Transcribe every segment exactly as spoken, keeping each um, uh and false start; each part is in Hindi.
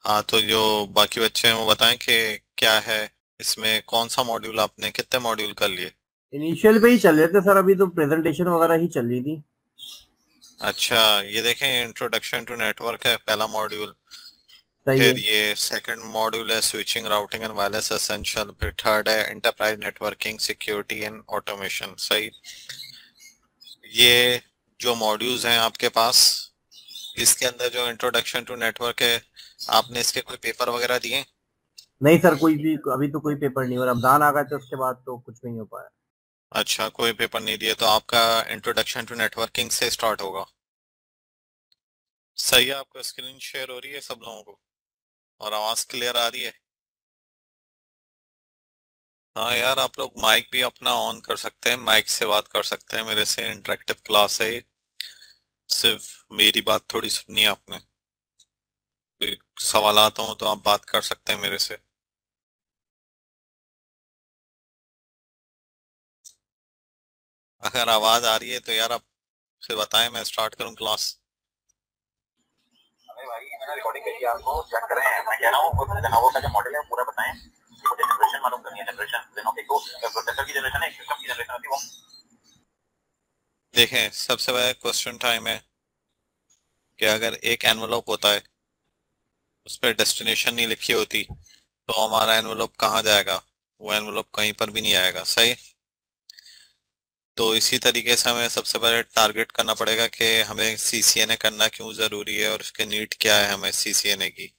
हाँ, तो जो बाकी बच्चे हैं वो बताएं कि क्या है इसमें, कौन सा मॉड्यूल, आपने कितने मॉड्यूल कर लिए? इनिशियल पे ही चल रहे थे सर, अभी तो प्रेजेंटेशन वगैरह ही चल रही थी। अच्छा, ये देखें, इंट्रोडक्शन टू नेटवर्क है पहला मॉड्यूल। सही फिर है। ये सेकंड मॉड्यूल है switching routing and wireless essential. फिर थर्ड है enterprise networking security and automation. सही। ये जो मॉड्यूल्स हैं आपके पास, इसके अंदर जो इंट्रोडक्शन टू नेटवर्क है, आपने इसके कोई पेपर वगैरह दिए? नहीं सर, कोई भी अभी तो कोई पेपर नहीं हो रहा, रमजान आ गए तो उसके बाद तो कुछ भी नहीं हो पाया। अच्छा, कोई पेपर नहीं दिए, तो आपका इंट्रोडक्शन टू नेटवर्किंग से स्टार्ट होगा। सही है। आपको स्क्रीन शेयर हो रही है सब लोगों को और आवाज क्लियर आ रही है? हाँ यार, आप लोग माइक भी अपना ऑन कर सकते हैं, माइक से बात कर सकते हैं मेरे से। इंटरेक्टिव क्लास है ये। सिर्फ मेरी बात थोड़ी सुननी है आपने। कोई सवालात हो तो आप बात कर सकते हैं मेरे से। अगर आवाज आ रही है तो यार आप फिर बताएं, मैं स्टार्ट करूं क्लास। अरे भाई, मैंने रिकॉर्डिंग करी है, आपको चेक करें। मैं कह रहा हूँ वो लेनोवो का जो मॉडल है वो पूरा बताएं। मुझे जनरेशन मालूम करनी है। जनरेशन लेनोवो एक तो प्रोसेसर की जनरेशन है, एक सिस्टम की जनरेशन होती है वो। देखें, सबसे पहले क्वेश्चन टाइम है कि अगर एक एनवलप होता है, उस पर डेस्टिनेशन नहीं लिखी होती, तो हमारा एनवलप कहाँ जाएगा? वो एनवलप कहीं पर भी नहीं आएगा। सही। तो इसी तरीके से हमें सबसे पहले टारगेट करना पड़ेगा कि हमें सीसीएनए करना क्यों जरूरी है और उसके नीड क्या है हमें सीसीएनए की।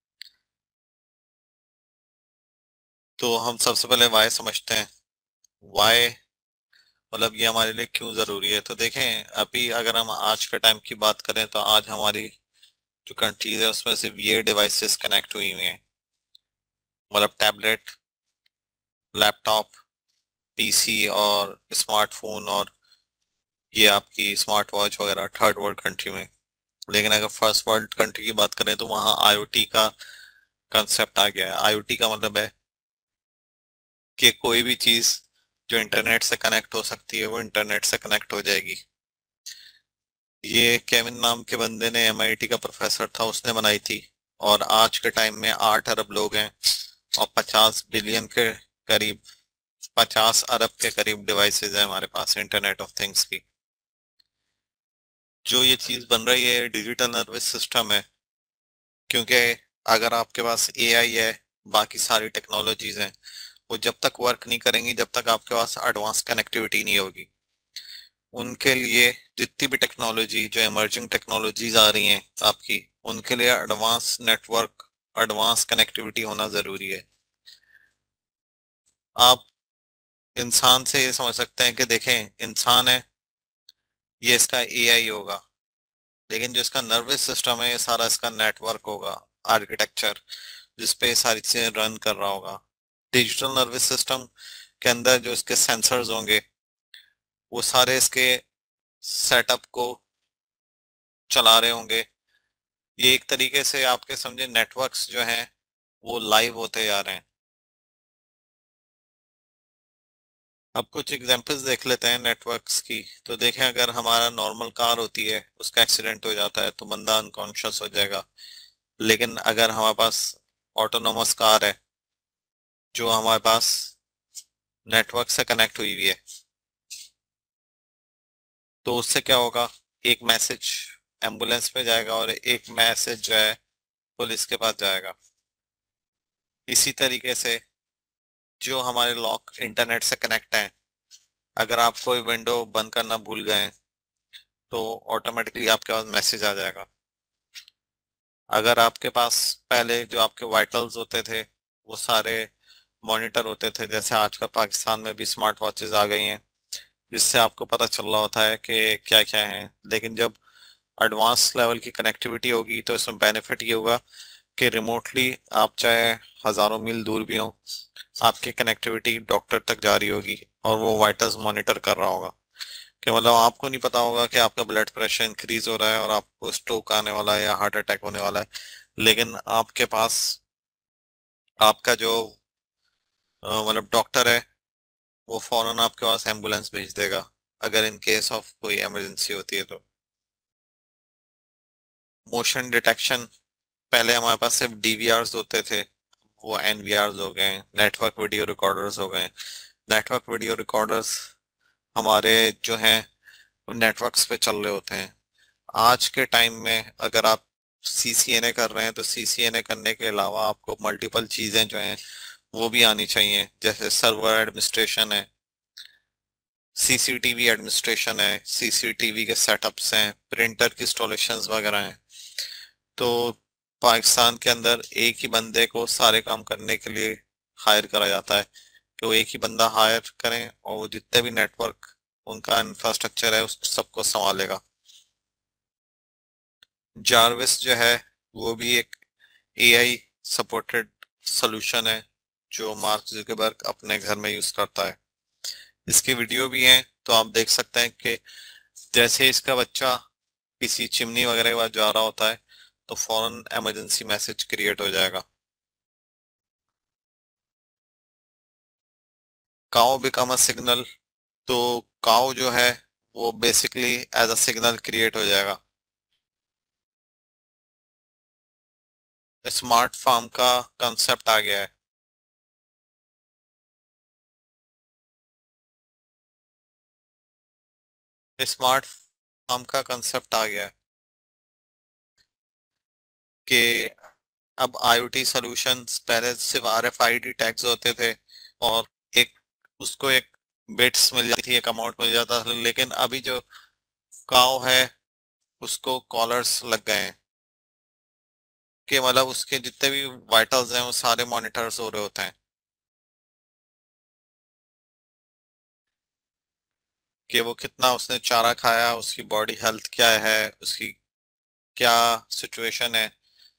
तो हम सबसे पहले वाई समझते हैं। वाई मतलब ये हमारे लिए क्यों जरूरी है। तो देखें, अभी अगर हम आज के टाइम की बात करें तो आज हमारी जो कंट्रीज है उसमें सिर्फ ये डिवाइसेस कनेक्ट हुई हुई हैं। मतलब टैबलेट, लैपटॉप, पीसी और स्मार्टफोन, और ये आपकी स्मार्ट वॉच वगैरह थर्ड वर्ल्ड कंट्री में। लेकिन अगर फर्स्ट वर्ल्ड कंट्री की बात करें तो वहाँ आईओटी का कंसेप्ट आ गया है। आईओटी का मतलब है कि कोई भी चीज जो इंटरनेट से कनेक्ट हो सकती है वो इंटरनेट से कनेक्ट हो जाएगी। ये केविन नाम के बंदे ने, एमआईटी का प्रोफेसर था, उसने बनाई थी। और आज के टाइम में आठ अरब लोग हैं और पचास बिलियन के करीब, पचास अरब के करीब डिवाइसेस है हमारे पास इंटरनेट ऑफ थिंग्स की। जो ये चीज बन रही है डिजिटल नर्वस सिस्टम है। क्योंकि अगर आपके पास एआई है, बाकी सारी टेक्नोलॉजीज हैं, वो जब तक वर्क नहीं करेंगी जब तक आपके पास एडवांस कनेक्टिविटी नहीं होगी। उनके लिए जितनी भी टेक्नोलॉजी, जो इमर्जिंग टेक्नोलॉजीज आ रही हैं आपकी, उनके लिए एडवांस नेटवर्क, एडवांस कनेक्टिविटी होना जरूरी है। आप इंसान से ये समझ सकते हैं कि देखें, इंसान है, ये इसका एआई होगा, लेकिन जो इसका नर्वस सिस्टम है ये सारा इसका नेटवर्क होगा, आर्किटेक्चर, जिसपे ये सारी चीजें रन कर रहा होगा। डिजिटल नर्वस सिस्टम के अंदर जो इसके सेंसर्स होंगे वो सारे इसके सेटअप को चला रहे होंगे। ये एक तरीके से आपके समझे नेटवर्क्स जो हैं वो लाइव होते जा रहे हैं। अब कुछ एग्जांपल्स देख लेते हैं नेटवर्क्स की। तो देखें, अगर हमारा नॉर्मल कार होती है, उसका एक्सीडेंट हो जाता है तो बंदा अनकॉन्शियस हो जाएगा। लेकिन अगर हमारे पास ऑटोनोमस कार है जो हमारे पास नेटवर्क से कनेक्ट हुई हुई है, तो उससे क्या होगा? एक मैसेज एम्बुलेंस पे जाएगा और एक मैसेज जो है पुलिस के पास जाएगा। इसी तरीके से जो हमारे लॉक इंटरनेट से कनेक्ट हैं, अगर आप कोई विंडो बंद करना भूल गए हैं तो ऑटोमेटिकली आपके पास मैसेज आ जाएगा। अगर आपके पास पहले जो आपके वाइटल्स होते थे वो सारे मॉनिटर होते थे, जैसे आजकल पाकिस्तान में भी स्मार्ट वॉचेस आ गई हैं जिससे आपको पता चल रहा होता है कि क्या क्या है। लेकिन जब एडवांस लेवल की कनेक्टिविटी होगी तो इसमें बेनिफिट ये होगा कि रिमोटली आप चाहे हजारों मील दूर भी हो, आपकी कनेक्टिविटी डॉक्टर तक जा रही होगी और वो वाइटल्स मॉनिटर कर रहा होगा। कि मतलब आपको नहीं पता होगा कि आपका ब्लड प्रेशर इंक्रीज हो रहा है और आपको स्ट्रोक आने वाला है या हार्ट अटैक होने वाला है, लेकिन आपके पास आपका जो अ, मतलब डॉक्टर है वो फौरन आपके पास एम्बुलेंस भेज देगा अगर इन केस ऑफ कोई इमरजेंसी होती है तो। मोशन डिटेक्शन पहले हमारे पास सिर्फ डीवीआरस होते थे, वो एनवीआरस हो गए, नेटवर्क वीडियो रिकॉर्डर्स हो गए। नेटवर्क वीडियो रिकॉर्डर्स हमारे जो हैं नेटवर्क्स पे चल रहे होते हैं। आज के टाइम में अगर आप सीसीएनए कर रहे हैं तो सीसीएनए करने के अलावा आपको मल्टीपल चीजें जो हैं वो भी आनी चाहिए, जैसे सर्वर एडमिनिस्ट्रेशन है, सीसीटीवी एडमिनिस्ट्रेशन है, सीसीटीवी के सेटअप्स हैं, प्रिंटर की इंस्टॉलेशंस वगैरह हैं। तो पाकिस्तान के अंदर एक ही बंदे को सारे काम करने के लिए हायर करा जाता है कि वो एक ही बंदा हायर करें और वो जितने भी नेटवर्क उनका इंफ्रास्ट्रक्चर है उस सबको संभालेगा। जारविस जो है वो भी एक एआई सपोर्टेड सॉल्यूशन है जो मार्क जुकरबर्ग अपने घर में यूज करता है। इसकी वीडियो भी है तो आप देख सकते हैं कि जैसे इसका बच्चा किसी चिमनी वगैरह के पास जा रहा होता है तो फौरन इमरजेंसी मैसेज क्रिएट हो जाएगा। काउ बिकम अ सिग्नल, तो काउ जो है वो basically as a signal create हो जाएगा। स्मार्ट फार्म का कंसेप्ट आ गया है। स्मार्ट फार्म का कंसेप्ट आ गया है कि अब आईओटी सॉल्यूशंस पहले सिर्फ आरएफआईडी टैग्स होते थे और एक उसको एक बिट्स मिल जाती थी, एक अमाउंट मिल जाता था, लेकिन अभी जो काउ है उसको कॉलर्स लग गए हैं कि मतलब उसके जितने भी वाइटल्स हैं वो सारे मॉनिटर्स हो रहे होते हैं कि वो कितना उसने चारा खाया, उसकी बॉडी हेल्थ क्या है, उसकी क्या सिचुएशन है।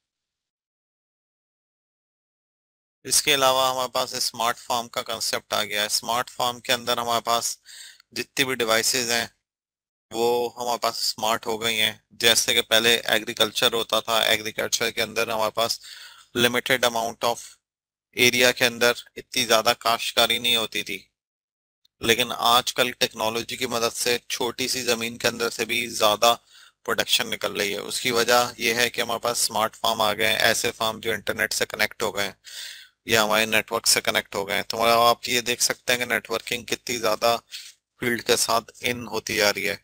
इसके अलावा हमारे पास स्मार्ट फार्म का कंसेप्ट आ गया है। स्मार्ट फार्म के अंदर हमारे पास जितनी भी डिवाइसेस हैं वो हमारे पास स्मार्ट हो गई हैं। जैसे कि पहले एग्रीकल्चर होता था, एग्रीकल्चर के अंदर हमारे पास लिमिटेड अमाउंट ऑफ एरिया के अंदर इतनी ज्यादा काश्तकारी नहीं होती थी, लेकिन आजकल टेक्नोलॉजी की मदद से छोटी सी जमीन के अंदर से भी ज्यादा प्रोडक्शन निकल रही है। उसकी वजह यह है कि हमारे पास स्मार्ट फार्म आ गए हैं, ऐसे फार्म जो इंटरनेट से कनेक्ट हो गए हैं या हमारे नेटवर्क से कनेक्ट हो गए हैं। तो आप ये देख सकते हैं कि नेटवर्किंग कितनी ज्यादा फील्ड के साथ इन होती जा रही है।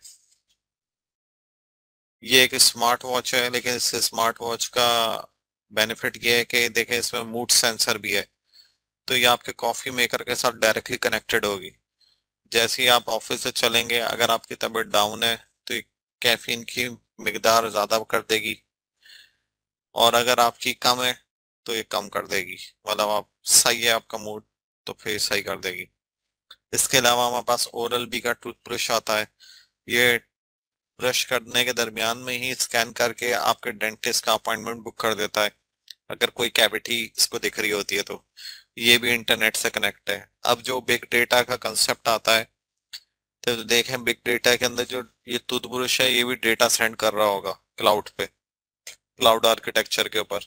ये एक स्मार्ट वॉच है, लेकिन इस स्मार्ट वॉच का बेनिफिट ये है कि देखें इसमें मूड सेंसर भी है, तो ये आपके कॉफी मेकर के साथ डायरेक्टली कनेक्टेड होगी। जैसे ही आप ऑफिस से चलेंगे, अगर आपकी तबीयत डाउन है तो ये कैफीन की मिकदार ज्यादा कर देगी, और अगर आपकी कम है तो ये कम कर देगी। मतलब आप सही है आपका मूड तो फिर सही कर देगी। इसके अलावा हमारे पास ओरल बी का टूथब्रश आता है। ये ब्रश करने के दरमियान में ही स्कैन करके आपके डेंटिस्ट का अपॉइंटमेंट बुक कर देता है अगर कोई कैविटी इसको दिख रही होती है तो। ये भी इंटरनेट से कनेक्ट है। अब जो बिग डेटा का कंसेप्ट आता है तो देखें बिग डेटा के अंदर जो ये टूथब्रश है ये भी डेटा सेंड कर रहा होगा क्लाउड पे, क्लाउड आर्किटेक्चर के ऊपर।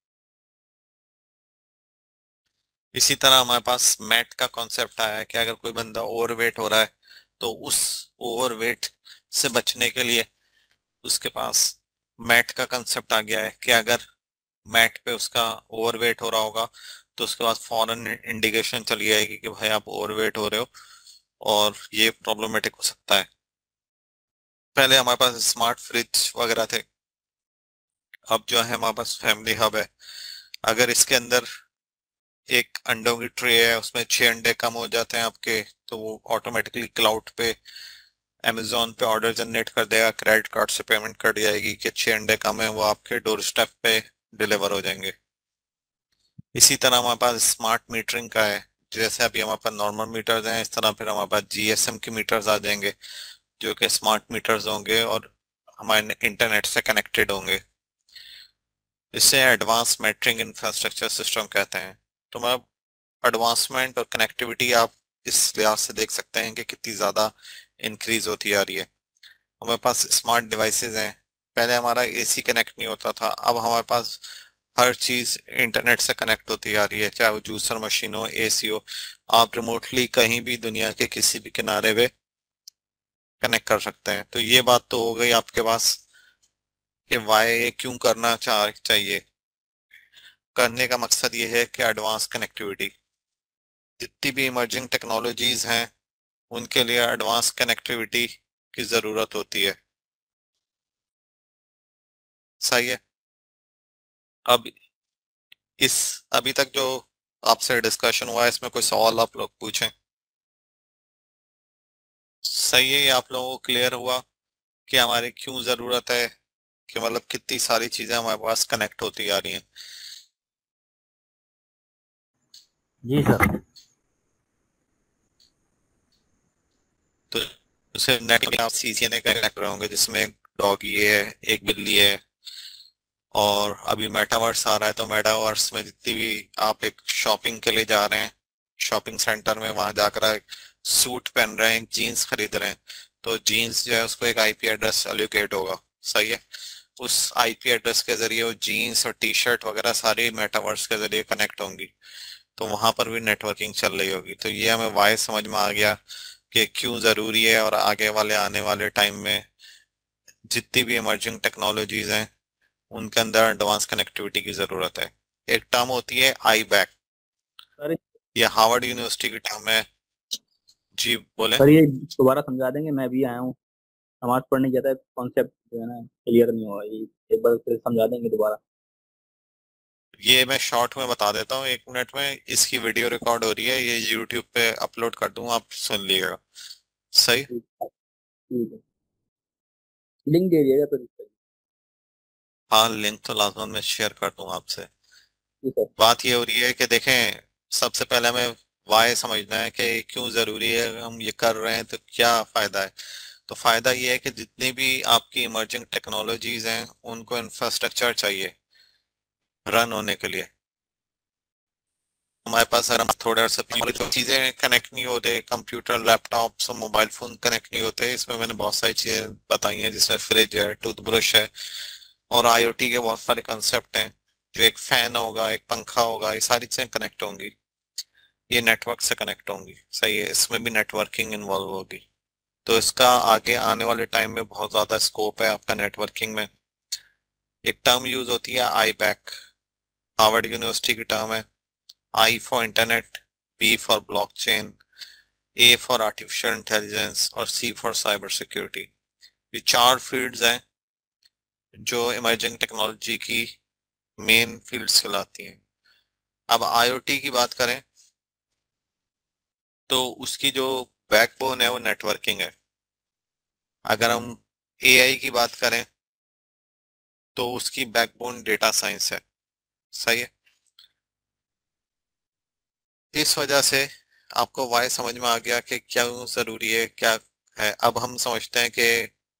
इसी तरह हमारे पास मैट का कॉन्सेप्ट आया है कि अगर कोई बंदा ओवरवेट हो रहा है तो उस ओवरवेट से बचने के लिए उसके पास मैट का कंसेप्ट आ गया है कि अगर मैट पे उसका ओवरवेट हो रहा होगा तो उसके बाद फौरन इंडिकेशन चली जाएगी कि भाई आप ओवरवेट हो रहे हो और ये प्रॉब्लमेटिक हो सकता है। पहले हमारे पास स्मार्ट फ्रिज वगैरह थे, अब जो है हमारे पास फैमिली हब है। अगर इसके अंदर एक अंडों की ट्रे है, उसमें छह अंडे कम हो जाते हैं आपके, तो वो ऑटोमेटिकली क्लाउड पे अमेजोन पे ऑर्डर जनरेट कर देगा, क्रेडिट कार्ड से पेमेंट कर दी जाएगी कि छह अंडे कम है, वो आपके डोर स्टेप पे डिलीवर हो जाएंगे। इसी तरह हमारे पास स्मार्ट मीटरिंग का है। जैसे अभी हमारे पास नॉर्मल मीटर्स हैं, इस तरह फिर हमारे पास जीएसएम के मीटर्स आ जाएंगे जो कि स्मार्ट मीटर्स होंगे और हमारे इंटरनेट से कनेक्टेड होंगे। इसे एडवांस मीटरिंग इंफ्रास्ट्रक्चर सिस्टम कहते हैं। तो मतलब एडवांसमेंट और कनेक्टिविटी आप इस लिहाज से देख सकते हैं कि कितनी ज़्यादा इंक्रीज होती जा रही है। हमारे पास स्मार्ट डिवाइसेस हैं। पहले हमारा एसी कनेक्ट नहीं होता था, अब हमारे पास हर चीज़ इंटरनेट से कनेक्ट होती जा रही है, चाहे वो जूसर मशीन हो, एसी हो। आप रिमोटली कहीं भी दुनिया के किसी भी किनारे पे कनेक्ट कर सकते हैं। तो ये बात तो हो गई आपके पास कि वाई क्यों करना चाह चाहिए। करने का मकसद ये है कि एडवांस कनेक्टिविटी, जितनी भी इमर्जिंग टेक्नोलॉजीज हैं उनके लिए एडवांस कनेक्टिविटी की ज़रूरत होती है। सही है। अब इस अभी तक जो आपसे डिस्कशन हुआ है इसमें कोई सवाल आप लोग पूछें। सही है, ये आप लोगों को क्लियर हुआ कि हमारी क्यों ज़रूरत है, कि मतलब कितनी सारी चीज़ें हमारे पास कनेक्ट होती आ रही हैं। जी सर। तो सिर्फ नेट में आप सीसीएनए कनेक्ट होंगे जिसमें एक डॉग ये है, एक बिल्ली है, और अभी मेटावर्स आ रहा है तो मेटावर्स में जितनी भी आप एक शॉपिंग के लिए जा रहे हैं शॉपिंग सेंटर में, वहां जाकर एक सूट पहन रहे हैं, जीन्स खरीद रहे हैं, तो जीन्स जो है उसको एक आईपी एड्रेस एलोकेट होगा। सही है। उस आईपी एड्रेस के जरिए वो जीन्स और टी शर्ट वगैरह सारी मेटावर्स के जरिए कनेक्ट होंगी, तो वहां पर भी नेटवर्किंग चल रही होगी। तो ये हमें वाई समझ में आ गया कि क्यों जरूरी है, और आगे वाले आने वाले टाइम में जितनी भी इमर्जिंग टेक्नोलॉजीज हैं उनके अंदर एडवांस कनेक्टिविटी की जरूरत है। एक टर्म होती है आई बैक, सर ये हार्वर्ड यूनिवर्सिटी की टर्म है। जी बोले। सर ये दोबारा समझा देंगे, मैं भी आया हूँ समाज पढ़ने गया था, कॉन्सेप्ट जो है ना क्लियर नहीं हुआ, ये एक बार फिर समझा देंगे दोबारा। ये मैं शॉर्ट में बता देता हूँ, एक मिनट में। इसकी वीडियो रिकॉर्ड हो रही है, ये यूट्यूब पे अपलोड कर दूंगा, आप सुन लीजिएगा। सही। ठीक ठीक है, लिंक दे दिएगा फिर इसका। हाँ, लिंक तो लाजमन मैं शेयर कर दूंगा आपसे। जी सर। बात ये हो रही है कि देखें, सबसे पहले हमें वाई समझना है कि क्यों जरूरी है, हम ये कर रहे हैं तो क्या फायदा है। तो फायदा ये है कि जितनी भी आपकी इमर्जिंग टेक्नोलॉजीज हैं उनको इंफ्रास्ट्रक्चर चाहिए रन होने के लिए। हमारे पास अगर हम थोड़ा सा तो चीजें कनेक्ट नहीं होते, कंप्यूटर लैपटॉप सब मोबाइल फोन कनेक्ट नहीं होते। इसमें मैंने बहुत सारी चीजें बताई हैं, जिसमें फ्रिज है, टूथब्रश है, और आईओटी के बहुत सारे कंसेप्ट हैं। जो एक फैन होगा, एक पंखा होगा, ये सारी चीजें कनेक्ट होंगी, ये नेटवर्क से कनेक्ट होंगी। सही है, इसमें भी नेटवर्किंग इन्वॉल्व होगी। तो इसका आगे आने वाले टाइम में बहुत ज्यादा स्कोप है आपका नेटवर्किंग में। एक टर्म यूज होती है आई बैक, हार्वर्ड यूनिवर्सिटी की टर्म है। I for internet, B for blockchain, A for artificial intelligence, और सी फॉर साइबर सिक्योरिटी। ये चार फील्ड्स हैं जो इमर्जिंग टेक्नोलॉजी की मेन फील्ड्स कहलाती हैं। अब आईओटी की बात करें तो उसकी जो बैकबोन है वो नेटवर्किंग है। अगर हम एआई की बात करें तो उसकी बैकबोन डेटा साइंस है। सही है। इस वजह से आपको वाई समझ में आ गया कि क्या जरूरी है, क्या है। अब हम समझते हैं कि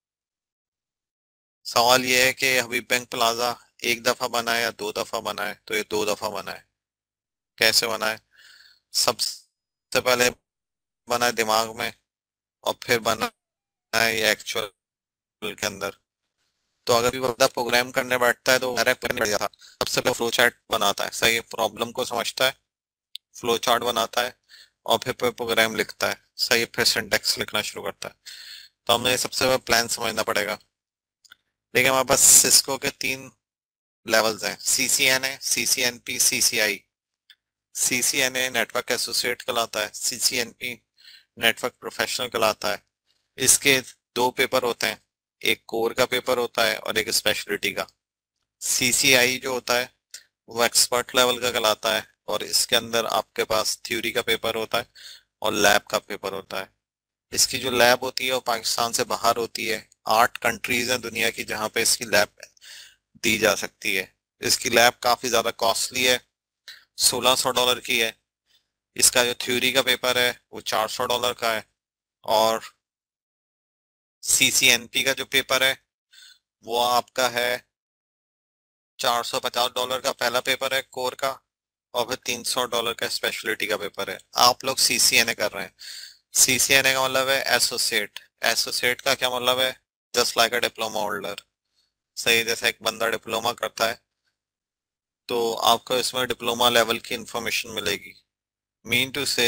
सवाल ये है कि हबीब बैंक प्लाजा एक दफा बना है या दो दफा बना है, तो ये दो दफा बना है। कैसे बना है? सबसे पहले बना है दिमाग में, और फिर बना है ये एक्चुअल के अंदर। तो अगर भी बंदा प्रोग्राम करने बैठता है तो डायरेक्ट करने बैठ जाता, सबसे पहले फ्लो चार्ट बनाता है। सही है, प्रॉब्लम को समझता है, फ्लो चार्ट बनाता है, और फिर प्रोग्राम लिखता है। सही है, फिर सिंटैक्स लिखना शुरू करता है। तो हमें सबसे पहले प्लान समझना पड़ेगा। देखिए, हमारे पास सिस्को के तीन लेवल्स हैं, सीसीएन है, CCNP, CCI. CCNA network associate कहलाता है, सीसीएनपी नेटवर्क प्रोफेशनल कहलाता है। इसके दो पेपर होते हैं, एक कोर का पेपर होता है और एक स्पेशलिटी का। सीसीआई जो होता है वो एक्सपर्ट लेवल का कहलाता है, और इसके अंदर आपके पास थ्योरी का पेपर होता है और लैब का पेपर होता है। इसकी जो लैब होती है वो पाकिस्तान से बाहर होती है। आठ कंट्रीज हैं दुनिया की जहाँ पे इसकी लैब दी जा सकती है। इसकी लैब काफी ज्यादा कॉस्टली है, सोलह सौ डॉलर की है। इसका जो थ्योरी का पेपर है वो चार सौ डॉलर का है, और सीसीएनपी का जो पेपर है वो आपका है चार सौ पचास डॉलर का पहला पेपर है कोर का, और फिर तीन सौ डॉलर का स्पेशलिटी का पेपर है। आप लोग सीसीएनए कर रहे हैं। सीसीएनए का मतलब है एसोसिएट। एसोसिएट का क्या मतलब है? Just like a diploma holder. सही, जैसे एक बंदा डिप्लोमा करता है तो आपको इसमें डिप्लोमा लेवल की इंफॉर्मेशन मिलेगी। मीन टू से,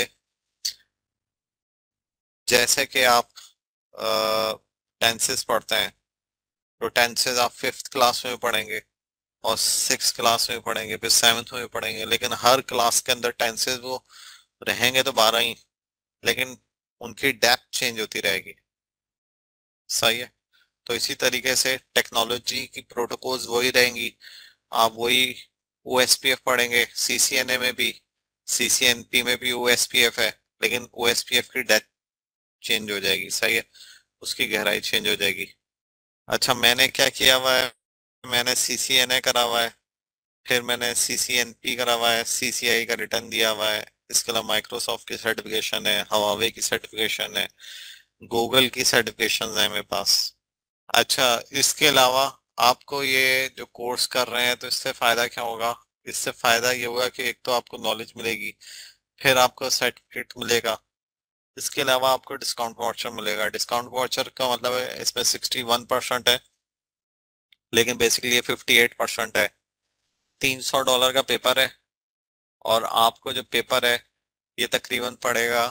जैसे कि आप टेंसेस पढ़ते हैं तो टेंसेस आप फिफ्थ क्लास में पढ़ेंगे, और सिक्स क्लास में पढ़ेंगे, फिर सेवन्थ में पढ़ेंगे, लेकिन हर क्लास के अंदर टेंसेस वो रहेंगे तो बारह ही, लेकिन उनकी डेप्थ चेंज होती रहेगी। सही है। तो इसी तरीके से टेक्नोलॉजी की प्रोटोकॉल्स वही रहेंगी, आप वही ओ एस पी एफ पढ़ेंगे, सी सी एन ए में भी, सी सी एन पी में भी ओ एस पी एफ है, लेकिन ओ एस पी एफ की डेप्थ चेंज हो जाएगी। सही है, उसकी गहराई चेंज हो जाएगी। अच्छा, मैंने क्या किया हुआ है, मैंने सी सी एन ए करा हुआ है, फिर मैंने सी सी एन पी करा हुआ है, सी सी आई का रिटर्न दिया हुआ है, इसके अलावा माइक्रोसॉफ्ट की सर्टिफिकेशन है, हवावे की सर्टिफिकेशन है, गूगल की सर्टिफिकेशन है मेरे पास। अच्छा, इसके अलावा आपको ये जो कोर्स कर रहे हैं तो इससे फायदा क्या होगा? इससे फायदा ये होगा कि एक तो आपको नॉलेज मिलेगी, फिर आपको सर्टिफिकेट मिलेगा, इसके अलावा आपको डिस्काउंट वाउचर मिलेगा। डिस्काउंट वाउचर का मतलब है इसमें सिक्सटी वन परसेंट है, लेकिन बेसिकली ये फिफ्टी एट परसेंट है। तीन सौ डॉलर का पेपर है, और आपको जो पेपर है ये तकरीबन पड़ेगा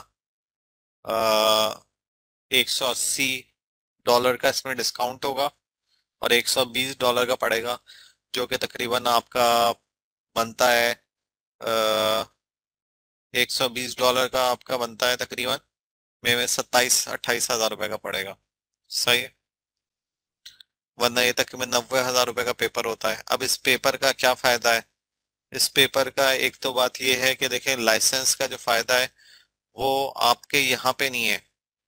एक सौ अस्सी डॉलर का, इसमें डिस्काउंट होगा, और एक सौ बीस डॉलर का पड़ेगा, जो कि तकरीबन आपका बनता है एक सौ बीस डॉलर का आपका बनता है तकरीबन में में सत्ताईस अट्ठाईस हजार रुपए का पड़ेगा। सही है, वरना ये तकरीबन नब्बे हजार रुपए का पेपर होता है। अब इस पेपर का क्या फायदा है? इस पेपर का एक तो बात ये है कि देखें, लाइसेंस का जो फायदा है वो आपके यहाँ पे नहीं है।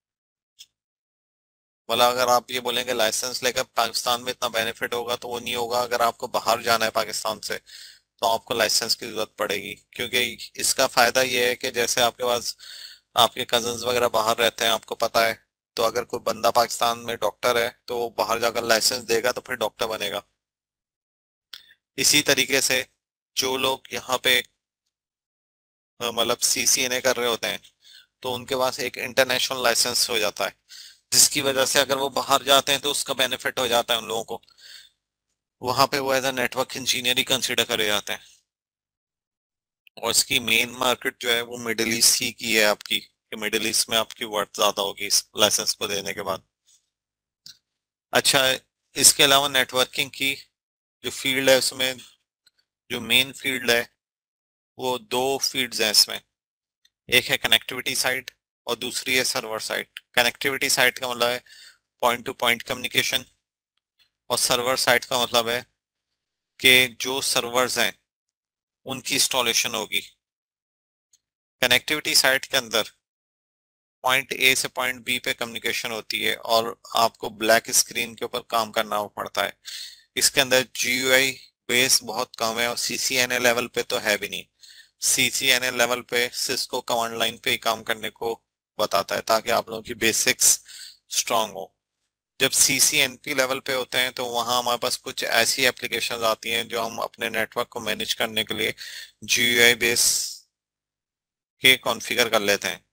मतलब अगर आप ये बोलेंगे लाइसेंस लेकर पाकिस्तान में इतना बेनिफिट होगा, तो वो नहीं होगा। अगर आपको बाहर जाना है पाकिस्तान से तो आपको लाइसेंस की जरूरत पड़ेगी, क्योंकि इसका फायदा ये है कि जैसे आपके पास आपके कजन्स वगैरह बाहर रहते हैं, आपको पता है, तो अगर कोई बंदा पाकिस्तान में डॉक्टर है तो वो बाहर जाकर लाइसेंस देगा तो फिर डॉक्टर बनेगा। इसी तरीके से जो लोग यहाँ पे अ, मतलब सी सी एन ए कर रहे होते हैं, तो उनके पास एक इंटरनेशनल लाइसेंस हो जाता है, जिसकी वजह से अगर वो बाहर जाते हैं तो उसका बेनिफिट हो जाता है उन लोगों को। वहां पे वो एज अ नेटवर्क इंजीनियर ही कंसिडर करे जाते हैं, और इसकी मेन मार्केट जो है वो मिडिल ईस्ट ही की है आपकी, कि मिडिल ईस्ट में आपकी वर्थ ज्यादा होगी इस लाइसेंस को देने के बाद। अच्छा, इसके अलावा नेटवर्किंग की जो फील्ड है उसमें जो मेन फील्ड है वो दो फील्ड्स हैं इसमें। एक है कनेक्टिविटी साइड और दूसरी है सर्वर साइड। कनेक्टिविटी साइड का मतलब है पॉइंट टू पॉइंट कम्युनिकेशन, और सर्वर साइड का मतलब है कि जो सर्वर्स हैं उनकी इंस्टॉलेशन होगी। कनेक्टिविटी साइट के अंदर पॉइंट ए से पॉइंट बी पे कम्युनिकेशन होती है, और आपको ब्लैक स्क्रीन के ऊपर काम करना पड़ता है। इसके अंदर जी यू आई बेस बहुत कम है, और C C N A level पे तो है भी नहीं। C C N A level पे सिस्को कमांड लाइन पे ही काम करने को बताता है, ताकि आप लोगों की बेसिक्स स्ट्रांग हो। जब C C N P level पे होते हैं तो वहाँ हमारे पास कुछ ऐसी एप्लीकेशंस आती हैं जो हम अपने नेटवर्क को मैनेज करने के लिए जी यू आई बेस के कॉन्फ़िगर कर लेते हैं।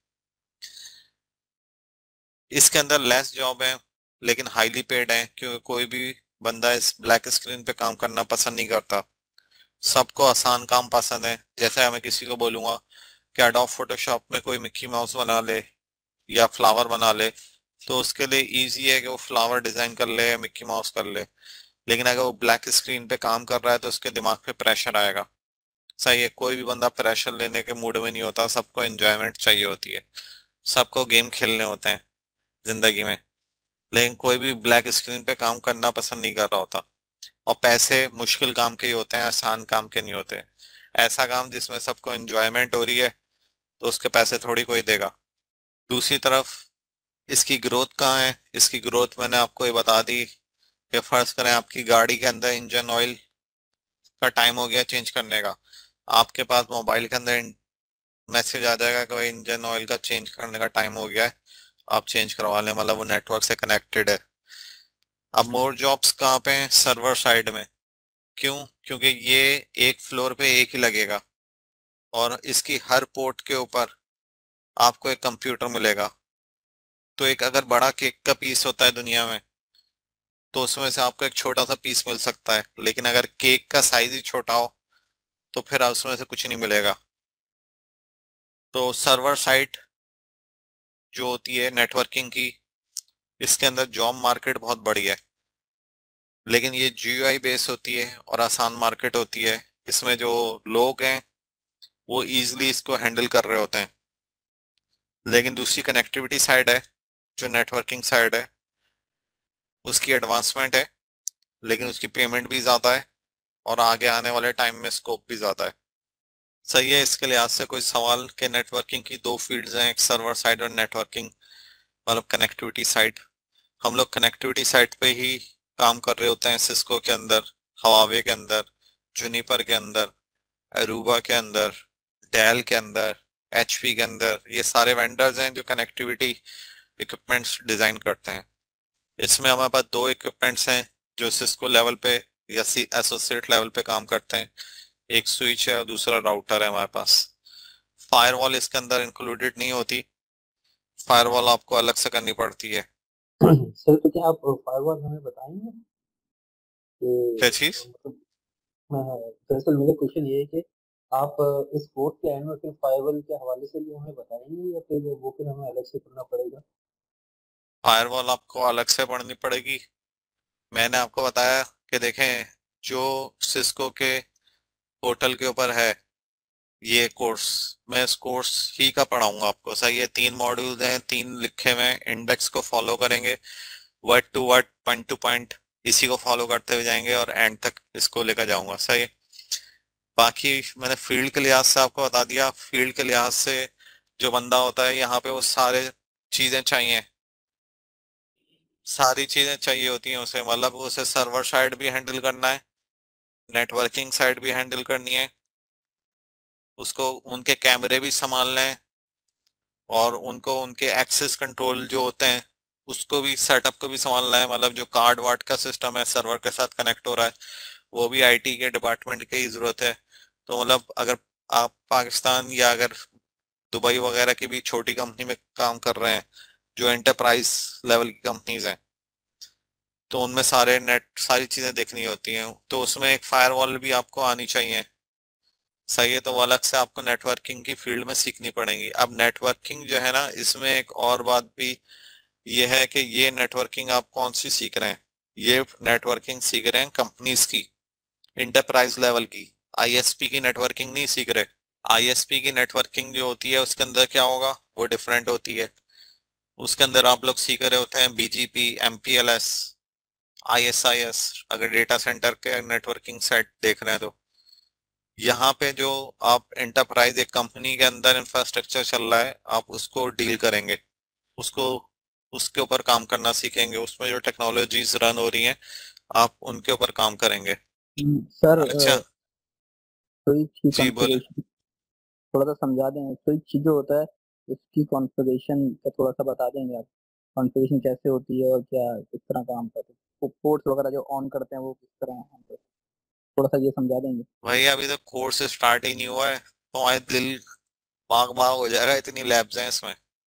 इसके अंदर लेस जॉब है, लेकिन हाईली पेड है, क्योंकि कोई भी बंदा इस ब्लैक स्क्रीन पे काम करना पसंद नहीं करता। सबको आसान काम पसंद है। जैसे मैं किसी को बोलूंगा कि एडोब फोटोशॉप में कोई मिक्की माउस बना ले या फ्लावर बना ले, तो उसके लिए इजी है कि वो फ्लावर डिजाइन कर ले या मिक्की माउस कर ले। लेकिन अगर वो ब्लैक स्क्रीन पे काम कर रहा है तो उसके दिमाग पे प्रेशर आएगा। सही है, कोई भी बंदा प्रेशर लेने के मूड में नहीं होता, सबको एंजॉयमेंट चाहिए होती है, सबको गेम खेलने होते हैं जिंदगी में। लेकिन कोई भी ब्लैक स्क्रीन पे काम करना पसंद नहीं कर रहा होता। और पैसे मुश्किल काम के ही होते हैं, आसान काम के नहीं होते। ऐसा काम जिसमें सबको एंजॉयमेंट हो रही है तो उसके पैसे थोड़ी कोई देगा। दूसरी तरफ इसकी ग्रोथ कहाँ है? इसकी ग्रोथ मैंने आपको ये बता दी कि फर्ज करें आपकी गाड़ी के अंदर इंजन ऑयल का टाइम हो गया चेंज करने का, आपके पास मोबाइल के अंदर मैसेज आ जाएगा कि भाई इंजन ऑयल का चेंज करने का टाइम हो गया है, आप चेंज करवा लें, मतलब वो नेटवर्क से कनेक्टेड है। अब मोर जॉब्स कहाँ पे हैं? सर्वर साइड में। क्यों? क्योंकि ये एक फ्लोर पे एक ही लगेगा, और इसकी हर पोर्ट के ऊपर आपको एक कंप्यूटर मिलेगा। तो एक अगर बड़ा केक का पीस होता है दुनिया में, तो उसमें से आपको एक छोटा सा पीस मिल सकता है, लेकिन अगर केक का साइज ही छोटा हो तो फिर उसमें से कुछ नहीं मिलेगा। तो सर्वर साइड जो होती है नेटवर्किंग की, इसके अंदर जॉब मार्केट बहुत बड़ी है। लेकिन ये जीयूआई बेस होती है और आसान मार्केट होती है। इसमें जो लोग हैं वो इजीली इसको हैंडल कर रहे होते हैं। लेकिन दूसरी कनेक्टिविटी साइड है, जो नेटवर्किंग साइड है, उसकी एडवांसमेंट है, लेकिन उसकी पेमेंट भी ज़्यादा है और आगे आने वाले टाइम में स्कोप भी ज़्यादा है। सही है। इसके लिहाज से कोई सवाल के नेटवर्किंग की दो फील्ड्स हैं, एक सर्वर साइड और नेटवर्किंग मतलब कनेक्टिविटी साइड। हम लोग कनेक्टिविटी साइड पे ही काम कर रहे होते हैं, सिस्को के अंदर, हवावे के अंदर, जूनिपर के अंदर, अरूबा के अंदर, डेल के अंदर, एचपी के अंदर। ये सारे वेंडर्स हैं जो कनेक्टिविटी इक्विपमेंट्स डिजाइन करते हैं। इसमें हमारे पास दो इक्विपमेंट्स हैं जो सिस्को लेवल पे या एसोसिएट लेवल पे काम करते हैं। एक स्विच है और दूसरा राउटर है हमारे पास। फायरवॉल इसके अंदर इंक्लूडेड नहीं होती, फायरवॉल आपको अलग से करनी पड़ती है। सर तो क्या आप फायरवॉल हमें बताएंगे कि क्या चीज? मतलब हाँ, दरअसल मेरा क्वेश्चन ये है कि आप इस कोर्स के एंड में फिर फायरवॉल के हवाले से भी हमें बताएंगे या फिर वो फिर हमें अलग से करना पड़ेगा? फायरवॉल आपको अलग से पढ़नी पड़ेगी। मैंने आपको बताया कि देखें, जो सिस्को के पोर्टल के ऊपर है ये कोर्स, मैं इस कोर्स ही का पढ़ाऊंगा आपको। सही है। तीन मॉड्यूल्स हैं, तीन लिखे हुए हैं, इंडेक्स को फॉलो करेंगे, word to word, point to point, इसी को फॉलो करते हुए जाएंगे और एंड तक इसको लेकर जाऊंगा। सही है। बाकी मैंने फील्ड के लिहाज से आपको बता दिया। फील्ड के लिहाज से जो बंदा होता है यहाँ पे, वो सारे चीजें चाहिए, सारी चीजें चाहिए होती हैं उसे। मतलब उसे सर्वर साइड भी हैंडल करना है, नेटवर्किंग साइड भी हैंडल करनी है, उसको उनके कैमरे भी संभालने हैं, और उनको उनके एक्सेस कंट्रोल जो होते हैं उसको भी, सेटअप को भी संभालना है। मतलब जो कार्ड वार्ड का सिस्टम है सर्वर के साथ कनेक्ट हो रहा है, वो भी आईटी के डिपार्टमेंट की ही जरूरत है। तो मतलब अगर आप पाकिस्तान या अगर दुबई वगैरह की भी छोटी कंपनी में काम कर रहे हैं, जो एंटरप्राइज लेवल की कंपनीज हैं, तो उनमें सारे नेट सारी चीजें देखनी होती हैं, तो उसमें एक फायरवॉल भी आपको आनी चाहिए। सही है। तो वो अलग से आपको नेटवर्किंग की फील्ड में सीखनी पड़ेगी। अब नेटवर्किंग जो है ना, इसमें एक और बात भी ये है कि ये नेटवर्किंग आप कौन सी सीख रहे हैं। ये नेटवर्किंग सीख रहे हैं कंपनीज की, इंटरप्राइज लेवल की। आईएसपी की नेटवर्किंग नहीं सीख रहे। आईएसपी की नेटवर्किंग जो होती है उसके अंदर क्या होगा, वो डिफरेंट होती है। उसके अंदर आप लोग सीख रहे होते हैं बीजीपी, एमपीएलएस, आईएसआईएस, अगर डेटा सेंटर के नेटवर्किंग सेट देख रहे हैं तो। यहाँ पे जो आप एंटरप्राइज, एक कंपनी के अंदर इंफ्रास्ट्रक्चर चल रहा है, आप उसको डील करेंगे, उसको उसके ऊपर काम करना सीखेंगे। उसमें जो टेक्नोलॉजीज रन हो रही हैं आप उनके ऊपर काम करेंगे। सर अच्छा। स्विच की जी बोले। कॉन्फ़िगरेशन थोड़ा सा समझा दें। स्विच जो होता है उसकी कॉन्फ़िगरेशन का थोड़ा सा बता देंगे आप? कॉन्फ़िगरेशन कैसे होती है और क्या किस तरह काम करते हैं, पोर्ट्स वगैरह जो ऑन करते हैं वो किस तरह ऑन करते हैं, थोड़ा सा ये समझा देंगे? भाई अभी तो कोर्स स्टार्ट ही नहीं हुआ है, तो हमारे दिल बाग बाग हो जाएगा, इतनी लैब्स हैं इसमें।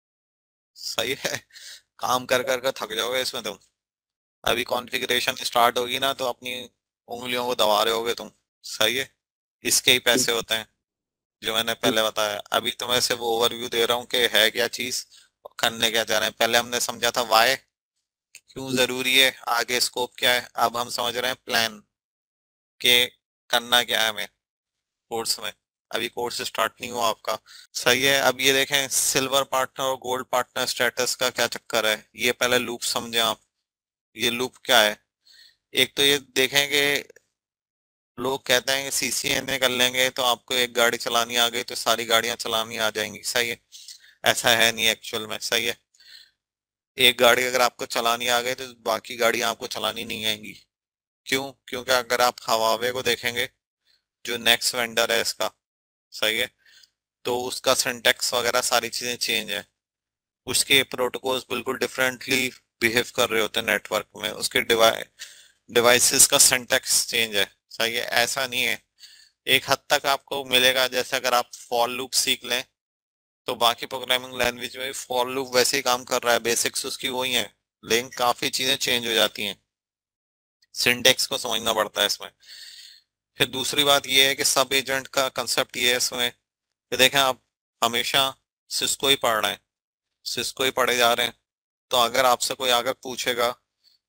सही है। काम कर कर कर थक जाओगे इसमें तुम। अभी कॉन्फ़िगरेशन स्टार्ट होगी ना तो अपनी उंगलियों को दबा रहे होगे तुम। सही है। इसके ही ठीक पैसे होते हैं, जो मैंने ठीक। पहले बताया। अभी तो मैं सिर्फ ओवरव्यू दे रहा हूँ कि है क्या चीज और करने क्या जा रहे हैं। पहले हमने समझा था वाई, क्यों ठीक। जरूरी है, आगे स्कोप क्या है। अब हम समझ रहे हैं प्लान के करना क्या है हमें कोर्स में। अभी कोर्स स्टार्ट नहीं हुआ आपका। सही है। अब ये देखें, सिल्वर पार्टनर और गोल्ड पार्टनर स्टेटस का क्या चक्कर है, ये पहले लूप समझें आप। ये लूप क्या है? एक तो ये देखें कि लोग कहते हैं कि सीसीएनए कर लेंगे तो आपको एक गाड़ी चलानी आ गई तो सारी गाड़ियां चलानी आ जाएंगी। सही है। ऐसा है नहीं एक्चुअल में। सही है। एक गाड़ी अगर आपको चलानी आ गई तो बाकी गाड़ियां आपको चलानी नहीं आएंगी। क्यों? क्योंकि अगर आप हवावे को देखेंगे, जो नेक्स्ट वेंडर है इसका, सही है, तो उसका सिंटेक्स वगैरह सारी चीजें चेंज है। उसके प्रोटोकॉल्स बिल्कुल डिफरेंटली बिहेव कर रहे होते हैं नेटवर्क में। उसके डिवाइ डिवाइसेस का सिंटेक्स चेंज है। सही है। ऐसा नहीं है। एक हद तक आपको मिलेगा, जैसे अगर आप फॉर लूप सीख लें तो बाकी प्रोग्रामिंग लैंग्वेज में फॉर लूप वैसे ही काम कर रहा है, बेसिक्स उसकी वही है, लेकिन काफी चीजें चेंज हो जाती हैं। सिंटेक्स को समझना पड़ता है इसमें। फिर दूसरी बात यह है कि सब एजेंट का कंसेप्ट ये है इसमें कि देखें, आप हमेशा सिस्को ही पढ़ रहे हैं, सिस्को ही पढ़े जा रहे हैं, तो अगर आपसे कोई आकर पूछेगा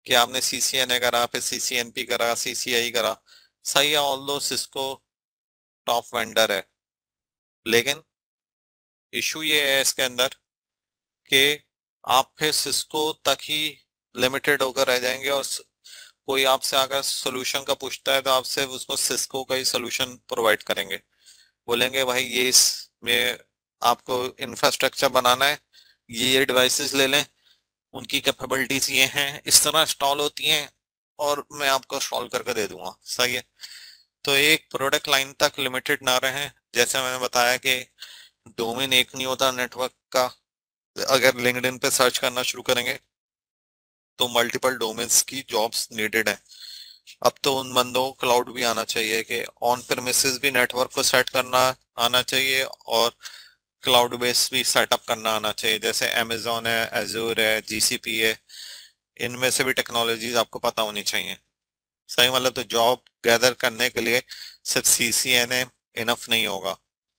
कि आपने सी सी एन ए करा, फिर सी सी एन पी करा, सी सी आई करा, सही है, ऑल दो सिस्को टॉप वेंडर है, लेकिन इशू ये है इसके अंदर कि आप फिर सिस्को तक ही लिमिटेड होकर रह जाएंगे, और कोई आपसे अगर सोल्यूशन का पूछता है तो आप सिर्फ उसको सिस्को का ही सोल्यूशन प्रोवाइड करेंगे, बोलेंगे भाई ये इसमें आपको इंफ्रास्ट्रक्चर बनाना है, ये ये डिवाइसेस ले लें, उनकी कैपेबिलिटीज ये हैं, इस तरह इंस्टॉल होती हैं, और मैं आपको इंस्टॉल करके दे दूंगा, सही है। तो एक प्रोडक्ट लाइन तक लिमिटेड ना रहें, जैसे मैंने बताया कि डोमेन एक नहीं होता नेटवर्क का, अगर लिंक्डइन पे सर्च करना शुरू करेंगे तो मल्टीपल डोमेन्स की जॉब्स नीडेड है। अब तो उन बंदों को क्लाउड भी आना चाहिए कि ऑन प्रेमिसेस भी नेटवर्क को सेट करना आना चाहिए, और क्लाउड बेस भी सेटअप करना आना चाहिए, जैसे अमेजोन है, एजूर है, जी सी पी है, इनमें से भी टेक्नोलॉजीज आपको पता होनी चाहिए, सही। मतलब तो जॉब गैदर करने के लिए सिर्फ सी सी एन ए इनफ नहीं होगा,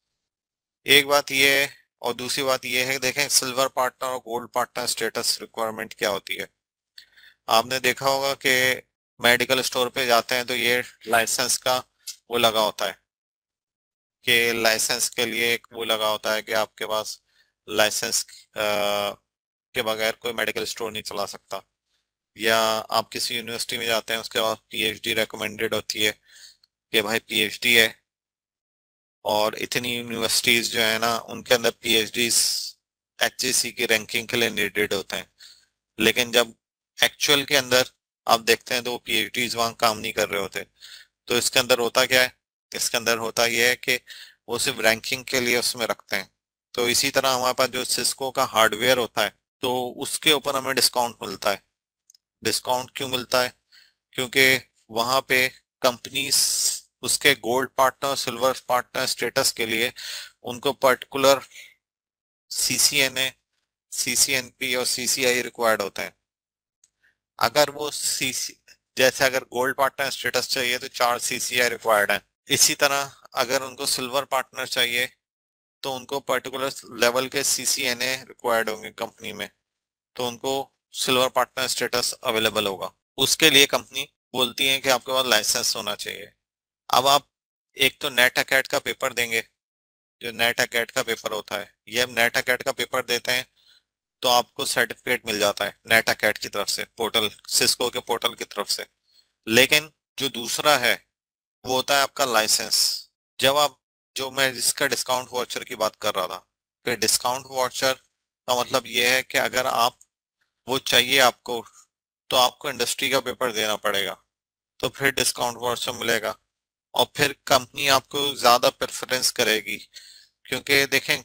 एक बात ये है। और दूसरी बात ये है, देखें सिल्वर पार्टनर और गोल्ड पार्टनर स्टेटस रिक्वायरमेंट क्या होती है। आपने देखा होगा कि मेडिकल स्टोर पे जाते हैं तो ये लाइसेंस का वो लगा होता है, कि लाइसेंस के लिए एक वो लगा होता है कि आपके पास लाइसेंस के बगैर कोई मेडिकल स्टोर नहीं चला सकता। या आप किसी यूनिवर्सिटी में जाते हैं, उसके बाद पी एच डी रिकमेंडेड होती है कि भाई पी एच डी है, और इतनी यूनिवर्सिटीज जो है ना उनके अंदर P H D H A C की रैंकिंग के लिए नीडेड होते हैं, लेकिन जब एक्चुअल के अंदर आप देखते हैं तो वो पी एच डीज वहाँ काम नहीं कर रहे होते। तो इसके अंदर होता क्या है, इसके अंदर होता यह है कि वो सिर्फ रैंकिंग के लिए उसमें रखते हैं। तो इसी तरह हमारे पास जो सिस्को का हार्डवेयर होता है तो उसके ऊपर हमें डिस्काउंट मिलता है। डिस्काउंट क्यों मिलता है? क्योंकि वहाँ पे कंपनीज उसके gold partner, silver partner status के लिए उनको particular C C N A, C C N P और सी सी आई रिक्वायर्ड होता है। अगर वो सी जैसे अगर गोल्ड पार्टनर स्टेटस चाहिए तो चार सी सी आई रिक्वायर्ड है, इसी तरह अगर उनको सिल्वर पार्टनर चाहिए तो उनको पर्टिकुलर लेवल के C C N A required होंगे कंपनी में, तो उनको सिल्वर पार्टनर स्टेटस अवेलेबल होगा। उसके लिए कंपनी बोलती है कि आपके पास लाइसेंस होना चाहिए। अब आप एक तो नेट अकेड का पेपर देंगे, जो नेट अकेड का पेपर होता है, ये हम नेट अकेड का पेपर देते हैं तो आपको सर्टिफिकेट मिल जाता है नेट अकेड की तरफ से, पोर्टल सिस्को के पोर्टल की तरफ से। लेकिन जो दूसरा है वो होता है आपका लाइसेंस। जब आप, जो मैं जिसका डिस्काउंट वाउचर की बात कर रहा था, कि डिस्काउंट वाउचर का मतलब ये है कि अगर आप वो चाहिए आपको तो आपको इंडस्ट्री का पेपर देना पड़ेगा, तो फिर डिस्काउंट वाउचर मिलेगा, और फिर कंपनी आपको ज्यादा प्रेफरेंस करेगी। क्योंकि देखें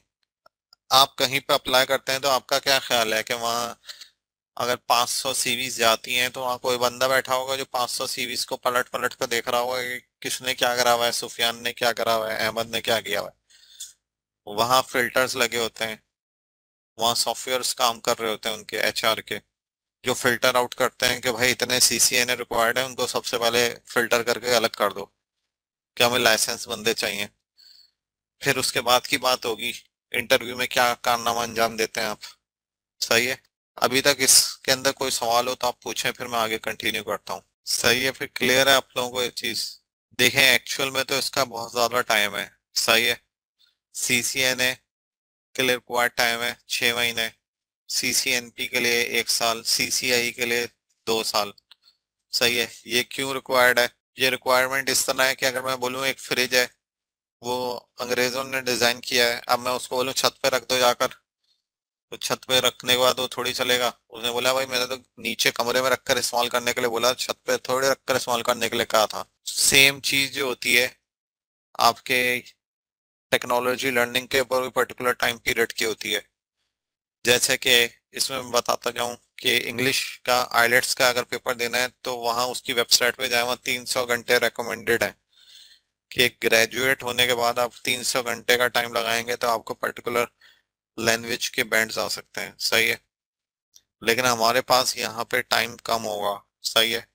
आप कहीं पे अप्लाई करते हैं तो आपका क्या ख्याल है कि वहाँ अगर पाँच सौ सीवीज जाती हैं तो वहाँ कोई बंदा बैठा होगा जो पाँच सौ सीवीज को पलट पलट कर देख रहा होगा कि किसने क्या करा हुआ है, सुफियान ने क्या करा हुआ है, अहमद ने क्या किया हुआ है। वहाँ फिल्टर्स लगे होते हैं, वहाँ सॉफ्टवेयर्स काम कर रहे होते हैं उनके एच आर के, जो फिल्टर आउट करते हैं कि भाई इतने सी सी एन ए रिक्वायर्ड है, उनको सबसे पहले फिल्टर करके अलग कर दो कि हमें लाइसेंस बंदे चाहिए। फिर उसके बाद की बात होगी इंटरव्यू में क्या कारनामा अंजाम देते हैं आप, सही है। अभी तक इसके अंदर कोई सवाल हो तो आप पूछें, फिर मैं आगे कंटिन्यू करता हूँ। सही है, फिर क्लियर है आप लोगों को ये चीज? देखें एक्चुअल में तो इसका बहुत ज्यादा टाइम है, सही है। सी सी एन ए के लिए रिक्वायर्ड टाइम है छह महीने, सी सी एन पी के लिए एक साल, सी सी आई के लिए दो साल, सही है। ये क्यों रिक्वायर्ड है? ये रिक्वायरमेंट इस तरह है कि अगर मैं बोलूँ एक फ्रिज है, वो अंग्रेजों ने डिजाइन किया है, अब मैं उसको बोलूँ छत पे रख दो जाकर, तो छत पे रखने के बाद वो थोड़ी चलेगा। उसने बोला भाई मैंने तो नीचे कमरे में रखकर इस्तेमाल करने के लिए बोला, छत पे थोड़े रखकर इस्तेमाल करने के लिए कहा था। सेम चीज जो होती है आपके टेक्नोलॉजी लर्निंग के ऊपर भी पर्टिकुलर टाइम पीरियड की होती है। जैसे कि इसमें मैं बताता जाऊं कि इंग्लिश का आइलेट्स का अगर पेपर देना है तो वहाँ उसकी वेबसाइट पे जाए, वहाँ तीन सौ घंटे रिकमेंडेड है कि ग्रेजुएट होने के बाद आप तीन सौ घंटे का टाइम लगाएंगे तो आपको पर्टिकुलर लैंग्वेज के बैंड्स आ सकते हैं, सही है। लेकिन हमारे पास यहाँ पे टाइम कम होगा, सही है।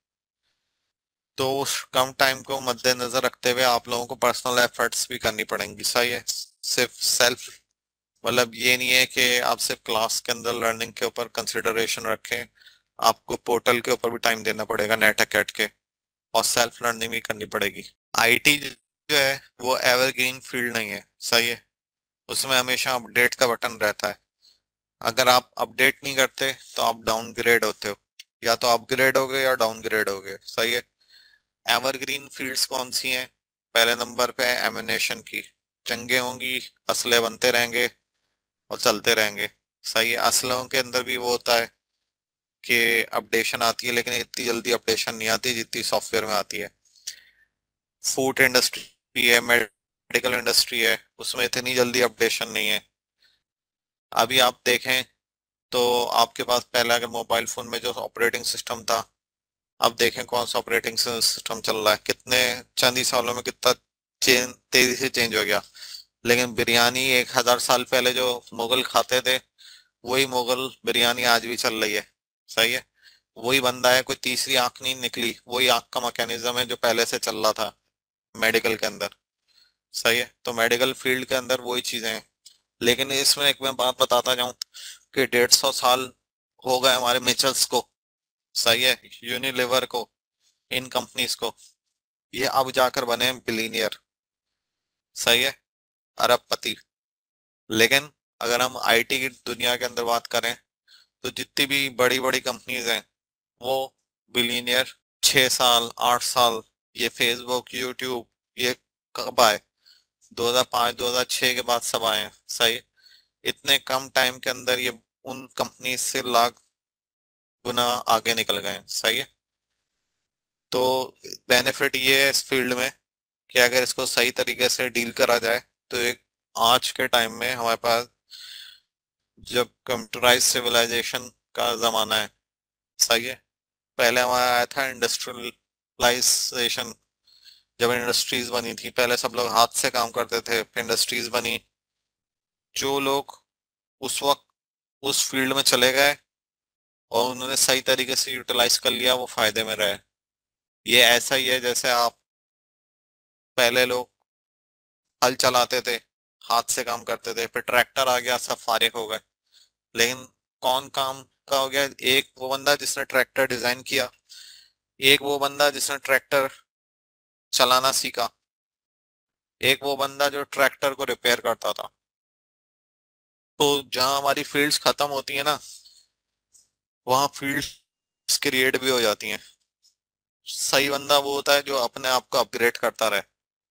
तो उस कम टाइम को मद्देनजर रखते हुए आप लोगों को पर्सनल एफर्ट्स भी करनी पड़ेंगी, सही है। सिर्फ सेल्फ, मतलब ये नहीं है कि आप सिर्फ क्लास के अंदर लर्निंग के ऊपर कंसिडरेशन रखें, आपको पोर्टल के ऊपर भी टाइम देना पड़ेगा नेट अकेट के, और सेल्फ लर्निंग भी करनी पड़ेगी। आईटी जो है वो एवरग्रीन फील्ड नहीं है, सही है, उसमें हमेशा अपडेट का बटन रहता है। अगर आप अपडेट नहीं करते तो आप डाउनग्रेड होते हो, या तो अपग्रेड होगे या डाउनग्रेड होगे, सही है। एवरग्रीन फील्ड्स कौन सी हैं? पहले नंबर पे है एमिनेशन की, जंगें होंगी, असले बनते रहेंगे और चलते रहेंगे, सही है। असलों के अंदर भी वो होता है कि अपडेशन आती है, लेकिन इतनी जल्दी अपडेशन नहीं आती जितनी सॉफ्टवेयर में आती है। फूड इंडस्ट्री है, मेडिकल इंडस्ट्री है, उसमें इतनी जल्दी अपडेशन नहीं है। अभी आप देखें तो आपके पास पहले अगर मोबाइल फोन में जो ऑपरेटिंग सिस्टम था, अब देखें कौन सा ऑपरेटिंग सिस्टम चल रहा है, कितने चंद ही सालों में कितना चेंज तेजी से चेंज हो गया। लेकिन बिरयानी एक हजार साल पहले जो मुगल खाते थे, वही मुगल बिरयानी आज भी चल रही है, सही है। वही बंदा है, कोई तीसरी आंख नहीं निकली, वही आंख का मैकेनिज्म है जो पहले से चल रहा था मेडिकल के अंदर, सही है। तो मेडिकल फील्ड के अंदर वही चीजें हैं। लेकिन इसमें एक मैं बात बताता जाऊं कि डेढ़ सौ साल हो गए हमारे मिचल्स को, सही है, यूनिलीवर को, इन कंपनीज को, ये अब जाकर बने बिलीनियर, सही है, अरबपति। लेकिन अगर हम आईटी की दुनिया के अंदर बात करें तो जितनी भी बड़ी बड़ी कंपनीज हैं वो बिलीनियर छह साल, आठ साल, ये फेसबुक, यूट्यूब, ये कब आए? दो हज़ार पाँच दो हज़ार छह के बाद सब आए हैं, सही। इतने कम टाइम के अंदर ये उन कंपनी से लाख गुना आगे निकल गए हैं, सही है। तो बेनिफिट ये है इस फील्ड में कि अगर इसको सही तरीके से डील करा जाए तो एक आज के टाइम में हमारे पास, जब कंप्यूटराइज सिविलाइजेशन का जमाना है, सही है, पहले हमारा आया था इंडस्ट्रियलाइजेशन, जब इंडस्ट्रीज बनी थी, पहले सब लोग हाथ से काम करते थे, फिर इंडस्ट्रीज बनी। जो लोग उस वक्त उस फील्ड में चले गए और उन्होंने सही तरीके से यूटिलाइज कर लिया, वो फायदे में रहे। ये ऐसा ही है जैसे आप, पहले लोग हल चलाते थे, हाथ से काम करते थे, फिर ट्रैक्टर आ गया, सब फारिग हो गए। लेकिन कौन काम का हो गया? एक वो बंदा जिसने ट्रैक्टर डिजाइन किया, एक वो बंदा जिसने ट्रैक्टर चलाना सीखा, एक वो बंदा जो ट्रैक्टर को रिपेयर करता था। तो जहां हमारी फील्ड्स खत्म होती है ना, वहां फील्ड्स क्रिएट भी हो जाती हैं। सही बंदा वो होता है जो अपने आप को अपग्रेड करता रहे।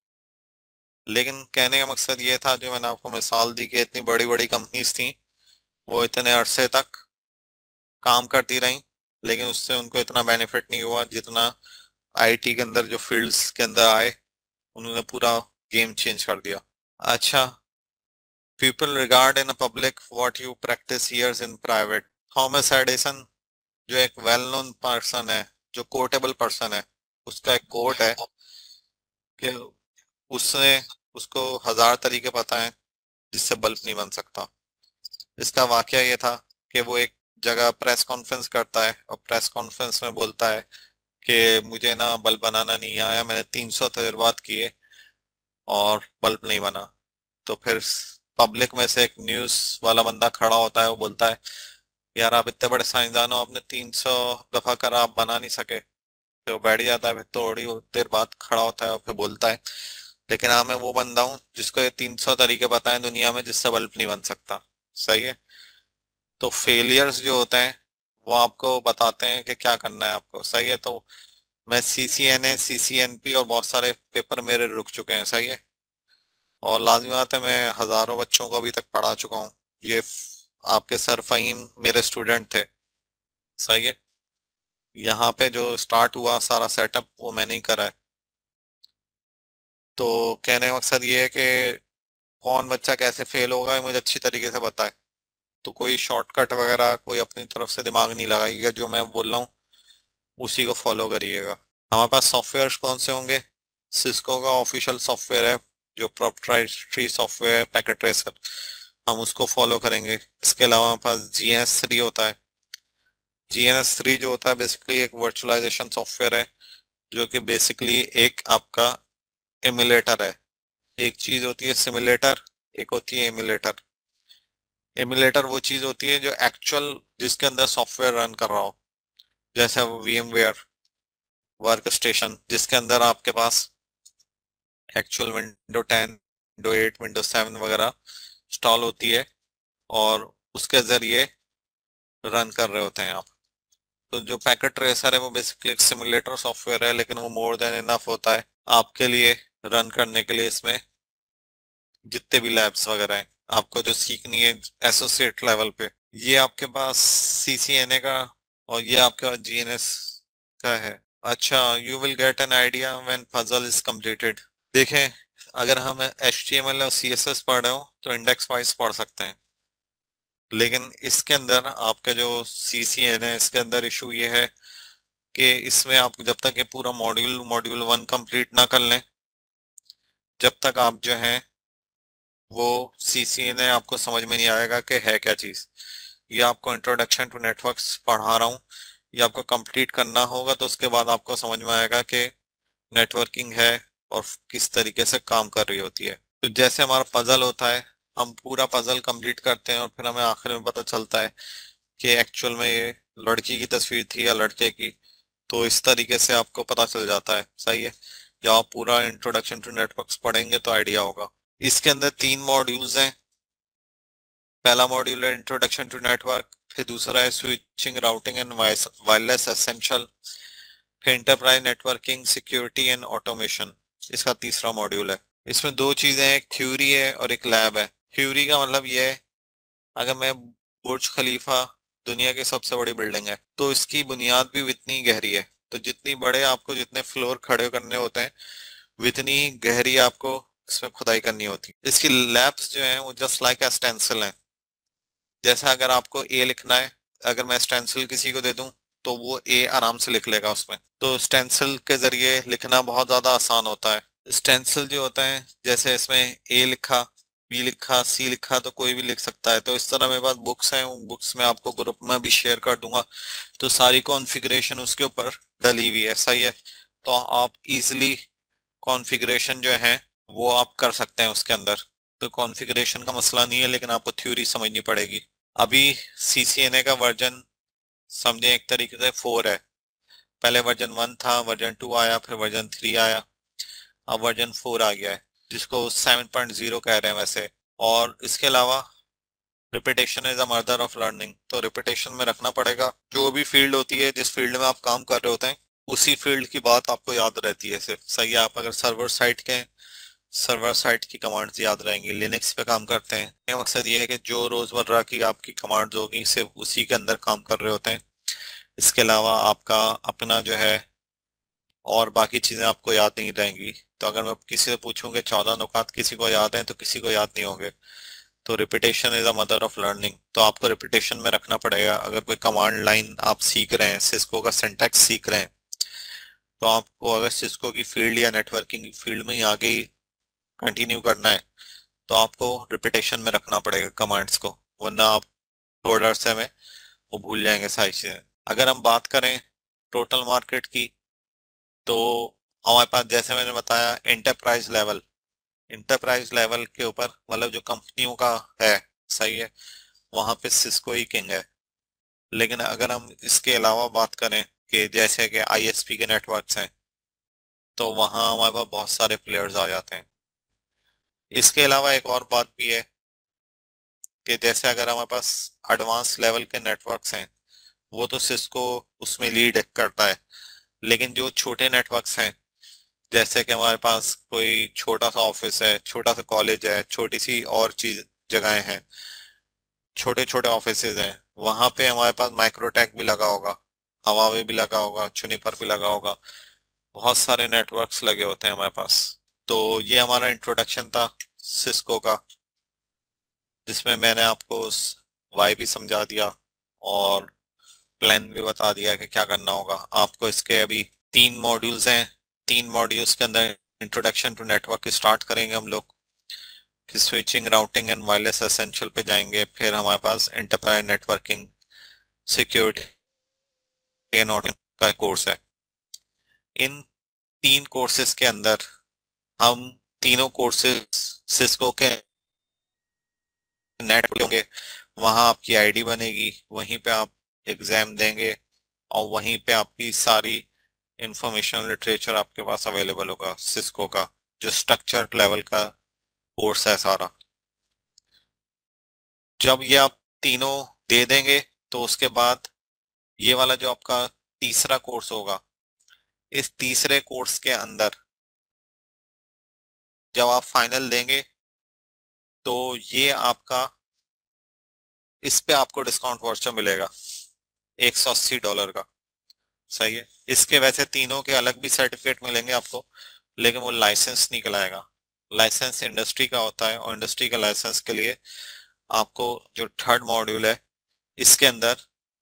लेकिन कहने का मकसद ये था, जो मैंने आपको मिसाल दी कि इतनी बड़ी बड़ी कंपनीज थी, वो इतने अरसे तक काम करती रहीं, लेकिन उससे उनको इतना बेनिफिट नहीं हुआ जितना आईटी के अंदर जो फील्ड्स के अंदर आए, उन्होंने पूरा गेम चेंज कर दिया। अच्छा, people regard in public what you practice years in private. Thomas Edison जो एक वेल नोन पर्सन है, जो कोटेबल पर्सन है, उसका एक कोट है कि उसने उसको हजार तरीके पता है जिससे बल्ब नहीं बन सकता। इसका वाकया ये था कि वो एक जगह प्रेस कॉन्फ्रेंस करता है और प्रेस कॉन्फ्रेंस में बोलता है कि मुझे ना बल्ब बनाना नहीं आया, मैंने तीन सौ तजुर्बात किए और बल्ब नहीं बना। तो फिर पब्लिक में से एक न्यूज वाला बंदा खड़ा होता है, वो बोलता है, यार आप इतने बड़े साइंसदान हो, आपने तीन सौ दफा करा, आप बना नहीं सके। तो बैठ जाता है, फिर थोड़ी देर बाद खड़ा होता है और फिर बोलता है, लेकिन हाँ मैं वो बंदा हूँ जिसको ये तीन सौ तरीके पता है दुनिया में जिससे बल्ब नहीं बन सकता, सही है। तो फेलियर्स जो होते हैं वो आपको बताते हैं कि क्या करना है आपको, सही है। तो मैं C C N A, C C N P और बहुत सारे पेपर मेरे रुक चुके हैं, सही है। और लाजमी बात है, मैं हजारों बच्चों को अभी तक पढ़ा चुका हूँ। ये फ- आपके सर फहीम मेरे स्टूडेंट थे, सही है। यहाँ पे जो स्टार्ट हुआ सारा सेटअप वो मैंने ही करा है। तो कहने का मकसद ये है कि कौन बच्चा कैसे फेल होगा ये मुझे अच्छी तरीके से पता है। तो कोई शॉर्टकट वगैरह कोई अपनी तरफ से दिमाग नहीं लगाइएगा, जो मैं बोल रहा हूँ उसी को फॉलो करिएगा। हमारे पास सॉफ्टवेयर कौन से होंगे? सिस्को का ऑफिशियल सॉफ्टवेयर है जो प्रोप्राइटरी सॉफ्टवेयर है, पैकेट ट्रेसर, हम उसको फॉलो करेंगे। इसके अलावा हमारे पास जी एन एस थ्री होता है। जी एन एस थ्री जो होता है बेसिकली एक वर्चुअलाइजेशन सॉफ्टवेयर है, जो कि बेसिकली एक आपका एमुलेटर है। एक चीज होती है सिमुलेटर, एक होती है एमुलेटर। एमुलेटर वो चीज होती है जो एक्चुअल जिसके अंदर सॉफ्टवेयर रन कर रहा हो। जैसे VMware वर्क स्टेशन, जिसके अंदर आपके पास actual window ten, window eight, window seven वगैरह इंस्टॉल होती है और उसके जरिए रन कर रहे होते हैं आप। तो जो पैकेट ट्रेसर है वो बेसिकली एक सिमुलेटर सॉफ्टवेयर है, लेकिन वो मोर देन इनफ होता है आपके लिए रन करने के लिए। इसमें जितने भी लैब्स वगैरह हैं आपको जो सीखनी है एसोसिएट लेवल पे, ये आपके पास C C N A का और ये आपके पास G N S का है। अच्छा, you will get an idea when puzzle is completed. देखें, अगर हम H T M L और C S S पढ़ रहे हो तो इंडेक्स वाइज पढ़ सकते हैं, लेकिन इसके अंदर आपका जो C C N है इसके अंदर इशू ये है कि इसमें आप जब तक ये पूरा मॉड्यूल मॉड्यूल वन कंप्लीट ना कर लें, जब तक आप जो है वो C C N A आपको समझ में नहीं आएगा कि है क्या चीज़। ये आपको इंट्रोडक्शन टू नेटवर्क्स पढ़ा रहा हूँ, ये आपको कंप्लीट करना होगा, तो उसके बाद आपको समझ में आएगा कि नेटवर्किंग है और किस तरीके से काम कर रही होती है। तो जैसे हमारा पजल होता है, हम पूरा पजल कंप्लीट करते हैं और फिर हमें आखिर में पता चलता है कि एक्चुअल में ये लड़की की तस्वीर थी या लड़के की। तो इस तरीके से आपको पता चल जाता है, सही है। जब आप पूरा इंट्रोडक्शन टू नेटवर्क्स पढ़ेंगे तो आइडिया होगा। इसके अंदर तीन मॉड्यूल्स हैं। पहला मॉड्यूल है इंट्रोडक्शन टू नेटवर्क, फिर दूसरा है switching, routing and wireless essential, फिर enterprise networking, security and automation इसका तीसरा मॉड्यूल है। इसमें दो चीजें हैं, एक थ्योरी है और एक लैब है। थ्योरी का मतलब ये है, अगर मैं बुर्ज खलीफा दुनिया की सबसे बड़ी बिल्डिंग है तो इसकी बुनियाद भी उतनी गहरी है, तो जितनी बड़े आपको जितने फ्लोर खड़े करने होते हैं उतनी गहरी आपको इसमें खुदाई करनी होती है। इसकी लैब्स जो हैं वो जस्ट लाइक ए स्टेंसिल हैं। जैसा अगर आपको ए लिखना है, अगर मैं स्टेंसिल किसी को दे दूं तो वो ए आराम से लिख लेगा उसमें। तो स्टेंसिल के जरिए लिखना बहुत ज्यादा आसान होता है। स्टेंसिल जो होता है, जैसे इसमें ए लिखा, बी लिखा, सी लिखा, तो कोई भी लिख सकता है। तो इस तरह मेरे पास बुक्स हैं, बुक्स में आपको ग्रुप में भी शेयर कर दूंगा, तो सारी कॉन्फ़िगरेशन उसके ऊपर डली हुई है, सही है। तो आप इजीली कॉन्फ़िगरेशन जो है वो आप कर सकते हैं उसके अंदर। तो कॉन्फ़िगरेशन का मसला नहीं है, लेकिन आपको थ्योरी समझनी पड़ेगी। अभी C C N A का वर्जन समझे एक तरीके से फोर है। पहले वर्जन वन था, वर्जन टू आया, फिर वर्जन थ्री आया, अब वर्जन फोर आ गया है, जिसको सेवन पॉइंट ज़ीरो कह रहे हैं वैसे। और इसके अलावा repetition is the mother of learning, तो रिपीटेशन में रखना पड़ेगा। जो भी फील्ड होती है, जिस फील्ड में आप काम कर रहे होते हैं, उसी फील्ड की बात आपको याद रहती है सिर्फ, सही है। आप अगर सर्वर साइड के हैं, सर्वर साइड की कमांड्स याद रहेंगी। लिनक्स पे काम करते हैं, ये मकसद ये है कि जो रोजमर्रा की आपकी कमांड्स होगी सिर्फ उसी के अंदर काम कर रहे होते हैं। इसके अलावा आपका अपना जो है और बाकी चीजें आपको याद नहीं रहेंगी। तो अगर मैं किसी से पूछूंगा चौदह नुकात किसी को याद है तो किसी को याद नहीं होंगे। तो repetition is a mother of learning, तो आपको रिपीटेशन में रखना पड़ेगा। अगर कोई कमांड लाइन आप सीख रहे हैं, सिस्को का सिंटैक्स सीख रहे हैं, तो आपको अगर सिस्को की फील्ड या नेटवर्किंग की फील्ड में ही आगे ही कंटिन्यू करना है तो आपको रिपीटेशन में रखना पड़ेगा कमांड्स को, वरना आप थोड़ा अरसे में वो भूल जाएंगे सारी चीजें। अगर हम बात करें टोटल मार्केट की, तो हमारे पास जैसे मैंने बताया एंटरप्राइज लेवल, इंटरप्राइज लेवल के ऊपर मतलब जो कंपनियों का है, सही है, वहां पे सिस्को ही किंग है। लेकिन अगर हम इसके अलावा बात करें कि जैसे कि I S P के नेटवर्क्स हैं, तो वहाँ हमारे पास बहुत सारे प्लेयर्स आ जाते हैं। इसके अलावा एक और बात भी है कि जैसे अगर हमारे पास एडवांस लेवल के नेटवर्क्स हैं, वो तो सिस्को उसमें लीड करता है। लेकिन जो छोटे नेटवर्क्स हैं, जैसे कि हमारे पास कोई छोटा सा ऑफिस है, छोटा सा कॉलेज है, छोटी सी और चीज जगहें हैं, छोटे छोटे ऑफिसेज हैं, वहां पे हमारे पास माइक्रोटेक भी लगा होगा, हवावे भी लगा होगा, चुनिपर भी लगा होगा, बहुत सारे नेटवर्क्स लगे होते हैं हमारे पास। तो ये हमारा इंट्रोडक्शन था सिस्को का, जिसमें मैंने आपको उस वाई भी समझा दिया और प्लान भी बता दिया कि क्या करना होगा आपको। इसके अभी तीन मॉड्यूल्स हैं, तीन मॉड्यूल्स के अंदर इंट्रोडक्शन टू नेटवर्क स्टार्ट करेंगे हम लोग, फिर switching, routing and wireless essential पे जाएंगे, फिर हमारे पास enterprise networking, security and automation का कोर्स है। इन तीन कोर्सेज के अंदर हम तीनों कोर्सेज सिस्को के नेट होंगे, वहां आपकी आईडी बनेगी, वहीं पे आप एग्जाम देंगे और वहीं पे आपकी सारी इंफॉर्मेशन लिटरेचर आपके पास अवेलेबल होगा सिस्को का, जो स्ट्रक्चर्ड लेवल का कोर्स है सारा। जब ये आप तीनों दे देंगे तो उसके बाद ये वाला जो आपका तीसरा कोर्स होगा, इस तीसरे कोर्स के अंदर जब आप फाइनल देंगे तो ये आपका, इस पे आपको डिस्काउंट वाउचर मिलेगा एक सौ अस्सी डॉलर का। सही है। इसके वैसे तीनों के अलग भी सर्टिफिकेट मिलेंगे आपको, लेकिन वो लाइसेंस नहीं कहलाएगा। लाइसेंस इंडस्ट्री का होता है, और इंडस्ट्री का लाइसेंस के लिए आपको जो थर्ड मॉड्यूल है इसके अंदर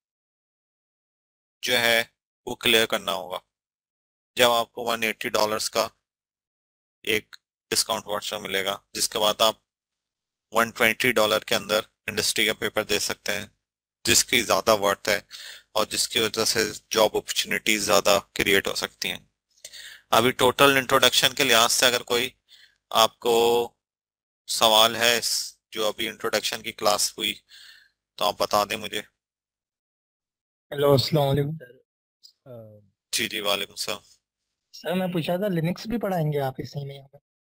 जो है वो क्लियर करना होगा। जब आपको वन एट्टी डॉलर्स का एक डिस्काउंट वाउचर मिलेगा, जिसके बाद आप वन ट्वेंटी डॉलर के अंदर इंडस्ट्री का पेपर दे सकते हैं, जिसकी ज़्यादा वर्थ है और जिसकी वजह से जॉब अपॉर्चुनिटीज ज़्यादा क्रिएट हो सकती हैं। अभी टोटल इंट्रोडक्शन के लिहाज से अगर कोई आपको सवाल है इस जो अभी इंट्रोडक्शन की क्लास हुई तो आप बता दें मुझे। हेलो, अस्सलाम वालेकुम सर। जी जी वालेकुम सलाम। सर मैं पूछा था लिनक्स भी पढ़ाएंगे आप इसी में?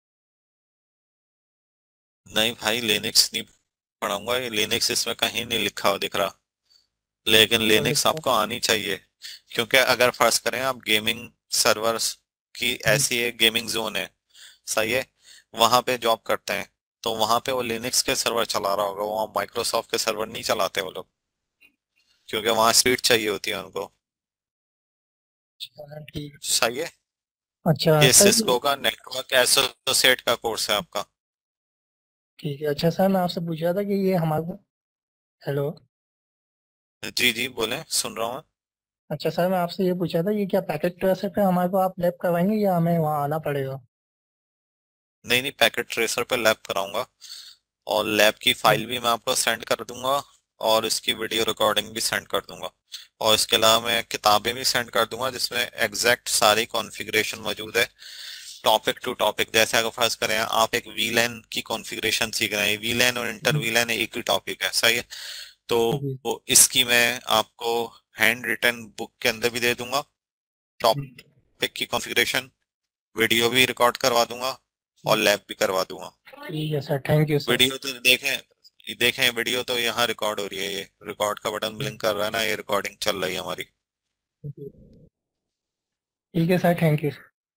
नहीं भाई, लिनक्स नहीं पढ़ाऊंगा, ये लिनक्स इसमें कहीं नहीं लिखा हुआ दिख रहा, लेकिन लिनक्स आपको आनी चाहिए। क्योंकि अगर फर्ज करें आप गेमिंग सर्वर्स की ऐसी एक गेमिंग जोन है, सही है, वहां पे जॉब करते हैं, तो वहां पे वो लिनक्स के सर्वर चला रहा होगा, वहाँ माइक्रोसॉफ्ट के सर्वर नहीं चलाते वो लोग, क्योंकि वहाँ स्पीड चाहिए होती है उनको। अच्छा, ठीक। सही है। अच्छा ये सर, सिस्को का नेटवर्क एसोसिएट का कोर्स है आपका। ठीक है। अच्छा सर, मैं आपसे पूछ रहा था कि ये हमारे, हेलो, जी जी बोले, सुन रहा हूँ मैं। अच्छा सर मैं आपसे ये पूछा था, ये क्या पैकेट ट्रेसर पे हमारे को आप लैब करवाएंगे या हमें वहाँ आना पड़ेगा? नहीं नहीं, पैकेट ट्रेसर पे लैब कराऊंगा, और लैब की फाइल भी मैं आपको सेंड कर दूंगा, और इसकी वीडियो रिकॉर्डिंग भी सेंड कर दूंगा, और इसके अलावा मैं किताबें भी सेंड कर दूंगा जिसमें एग्जैक्ट सारी कॉन्फ़िगरेशन मौजूद है, टॉपिक टू टॉपिक। जैसे अगर फर्ज करें आप एक वीलैन की कॉन्फ़िगरेशन सीख रहे हैं, वीलैन और इंटर वीलैन एक ही टॉपिक है, सही है, तो जी। वो इसकी मैं आपको हैंड रिटन बुक के अंदर भी दे दूंगा, टॉपिक की कॉन्फ़िगरेशन, वीडियो भी रिकॉर्ड करवा दूंगा, और लैब भी करवा दूंगा। ठीक है sir, thank you sir. Video तो देखें देखें वीडियो तो यहाँ रिकॉर्ड हो रही है, ये रिकॉर्ड का बटन ब्लिंक कर रहा है ना, ये रिकॉर्डिंग चल रही है हमारी। ठीक है सर, थैंक यू।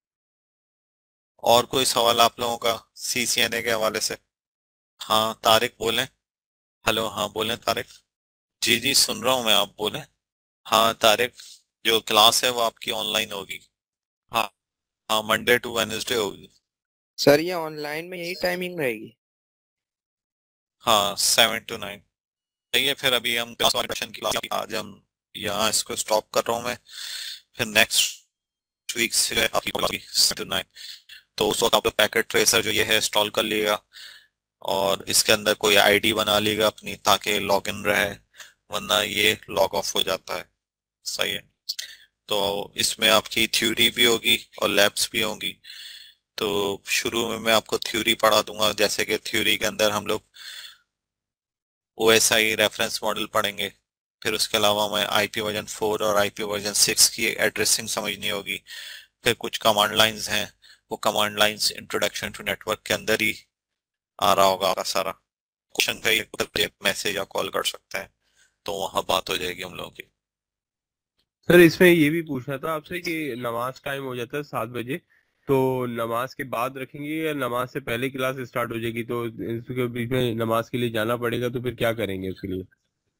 और कोई सवाल आप लोगों का सीसीएनए के हवाले से? हाँ तारिक बोलें। हेलो, हाँ बोलें तारिक। जी जी सुन रहा हूँ मैं, आप बोलें। हाँ तारिक, जो क्लास है वो आपकी ऑनलाइन होगी। हाँ हाँ, मंडे टू वेडनेसडे होगी। सर ये ऑनलाइन में यही टाइमिंग रहेगी? हाँ, सेवन टू नाइन। ठीक है, फिर अभी हम क्लास ऑडिशन की क्लास आज हम यहाँ इसको स्टॉप कर रहा हूँ मैं, फिर नेक्स्ट वीक से आपकी होगी सेवन टू नाइन। तो उस वक्त आप लोग पैकेट ट्रेसर जो ये है इंस्टॉल कर लिएगा, और इसके अंदर कोई आईडी बना लीजिएगा अपनी, ताकि लॉगिन रहे, वरना ये लॉग ऑफ हो जाता है। सही है। तो इसमें आपकी थ्योरी भी होगी और लैब्स भी होंगी। तो शुरू में मैं आपको थ्योरी पढ़ा दूंगा, जैसे कि थ्योरी के अंदर हम लोग ओएसआई रेफरेंस मॉडल पढ़ेंगे, फिर उसके अलावा हमें आईपी वर्जन फोर और आईपी वर्जन सिक्स की एड्रेसिंग समझनी होगी, फिर कुछ कमांड लाइंस हैं, वो command lines introduction to network के अंदर ही आ रहा होगा आपका सारा। क्वेश्चन का एक मैसेज या कॉल कर सकते हैं, तो वहाँ बात हो जाएगी हम लोगों की। सर इसमें ये भी पूछना था आपसे कि नमाज टाइम हो जाता है सात बजे, तो नमाज के बाद रखेंगे या नमाज से पहले क्लास स्टार्ट हो जाएगी, तो इसके बीच में नमाज के लिए जाना पड़ेगा, तो फिर क्या करेंगे उसके लिए?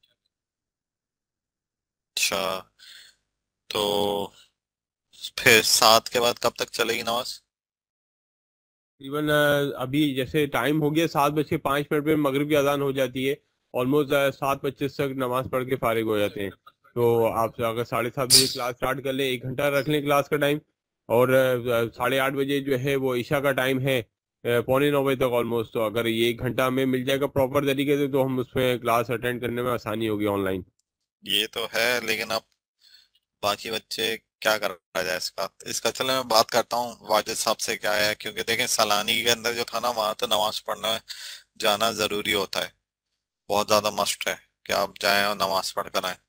अच्छा, तो फिर सात के बाद कब तक चलेगी नमाज? इवन अभी जैसे टाइम हो गया सात बज के पाँच मिनट पे मगरिब की अजान हो जाती है, ऑलमोस्ट सात पच्चीस तक नमाज पढ़ के फारिग हो जाते हैं, तो आप अगर साढ़े सात बजे क्लास स्टार्ट कर लें, एक घंटा रख लें क्लास का टाइम, और अ, साढ़े आठ बजे जो है वो ईशा का टाइम है, अ, पौने नौ बजे तक ऑलमोस्ट, तो अगर ये एक घंटा हमें मिल जाएगा प्रॉपर तरीके से तो हम उसमें क्लास अटेंड करने में आसानी होगी ऑनलाइन। ये तो है, लेकिन अब बाकी बच्चे क्या कर रहा जाए इसका इसका चलो मैं बात करता हूँ वाजिद साहब से क्या है, क्योंकि देखें सलानी के अंदर जो था ना, वहाँ तो नमाज पढ़ना जाना जरूरी होता है, बहुत ज्यादा मस्ट है कि आप जाएं और नमाज पढ़ कर आए।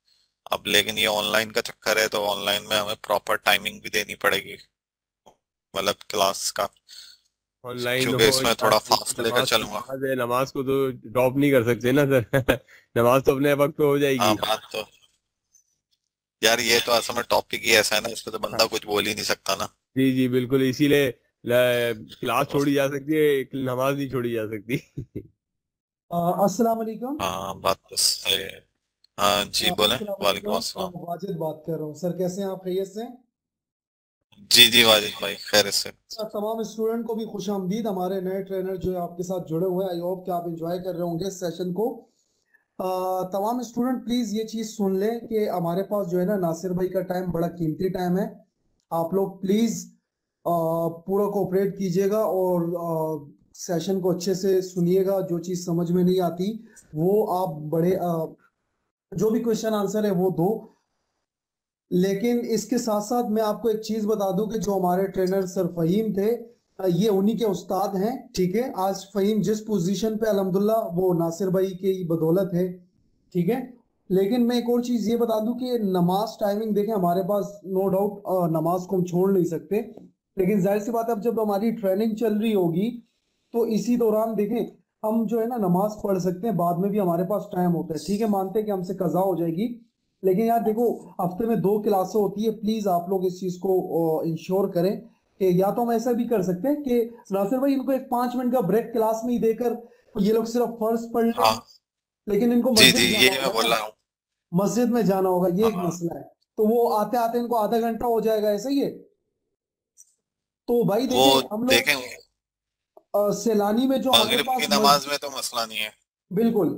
अब लेकिन ये ऑनलाइन का चक्कर है, तो ऑनलाइन में हमें प्रॉपर टाइमिंग भी देनी पड़ेगी, मतलब क्लास का, ऑनलाइन क्योंकि हो इसमें या थोड़ा फिर फास्ट लेकर नमाज की चलूंगा। नमाज है, नमाज को तो ड्रॉप नहीं कर सकते ना सर। नमाज तो अपने वक्त पे हो हाँ जाएगी। बात तो यार, ये तो असल में टॉपिक ही ऐसा है ना, इस पे तो बंदा कुछ बोल ही नहीं सकता ना। जी जी बिल्कुल, इसीलिए ल- क्लास छोड़ी जा सकती है, नमाज नहीं छोड़ी जा सकती। अस्सलाम वालेकुम। हाँ बात तो सही है। हाँ अ, जी बोले। अस्सलाम वालेकुम वालेकुम। अ, अस्सलाम। वाजिद बात कर रहा हूँ सर, कैसे हैं आप? खैरियत से हैं? जी जी वाजिद भाई खैर से। सर, तमाम स्टूडेंट को भी खुशामदीद। हमारे नए ट्रेनर जो है आपके साथ जुड़े हुए हैं, आई होप कि आप एंजॉय कर रहे होंगे इस सेशन को। अ, तमाम स्टूडेंट प्लीज ये चीज सुन लें कि हमारे पास जो है ना नासिर भाई का टाइम बड़ा कीमती टाइम है। आप लोग प्लीज पूरा कोऑपरेट कीजिएगा और सेशन को अच्छे से सुनिएगा। जो चीज समझ में नहीं आती वो आप बड़े अ, जो भी क्वेश्चन आंसर है वो दो। लेकिन इसके साथ साथ मैं आपको एक चीज बता दूं कि जो हमारे ट्रेनर सर फहीम थे, ये उन्हीं के उस्ताद हैं। ठीक है, आज फहीम जिस पोजीशन पे अल्हम्दुलिल्लाह वो नासिर भाई की बदौलत है। ठीक है, लेकिन मैं एक और चीज ये बता दूं कि नमाज टाइमिंग देखें, हमारे पास नो डाउट नमाज को हम छोड़ नहीं सकते, लेकिन जाहिर सी बात है अब जब हमारी ट्रेनिंग चल रही होगी तो इसी दौरान देखें हम जो है ना नमाज पढ़ सकते हैं, बाद में भी हमारे पास टाइम होता है। ठीक है, मानते हैं कि हमसे कजा हो जाएगी, लेकिन यार देखो हफ्ते में दो क्लासें होती है। प्लीज आप लोग इस चीज को इंश्योर करें कि या तो हम ऐसा भी कर सकते हैं कि नासिर भाई इनको एक पांच मिनट का ब्रेक क्लास में ही देकर ये लोग सिर्फ फर्ज पढ़ लें, हाँ लेकिन इनको जी जी मस्जिद ये जाना मैं होगा बोल ना, रहा हूँ। मस्जिद में जाना होगा, ये एक हाँ मसला है। तो वो आते आते इनको आधा घंटा हो जाएगा, ऐसा ही है। तो भाई वो देखें हम लोग देखेंगे, अ, सैलानी में जो हमारे मगरिब पास की मस्जिद, नमाज में तो मसला नहीं है। बिल्कुल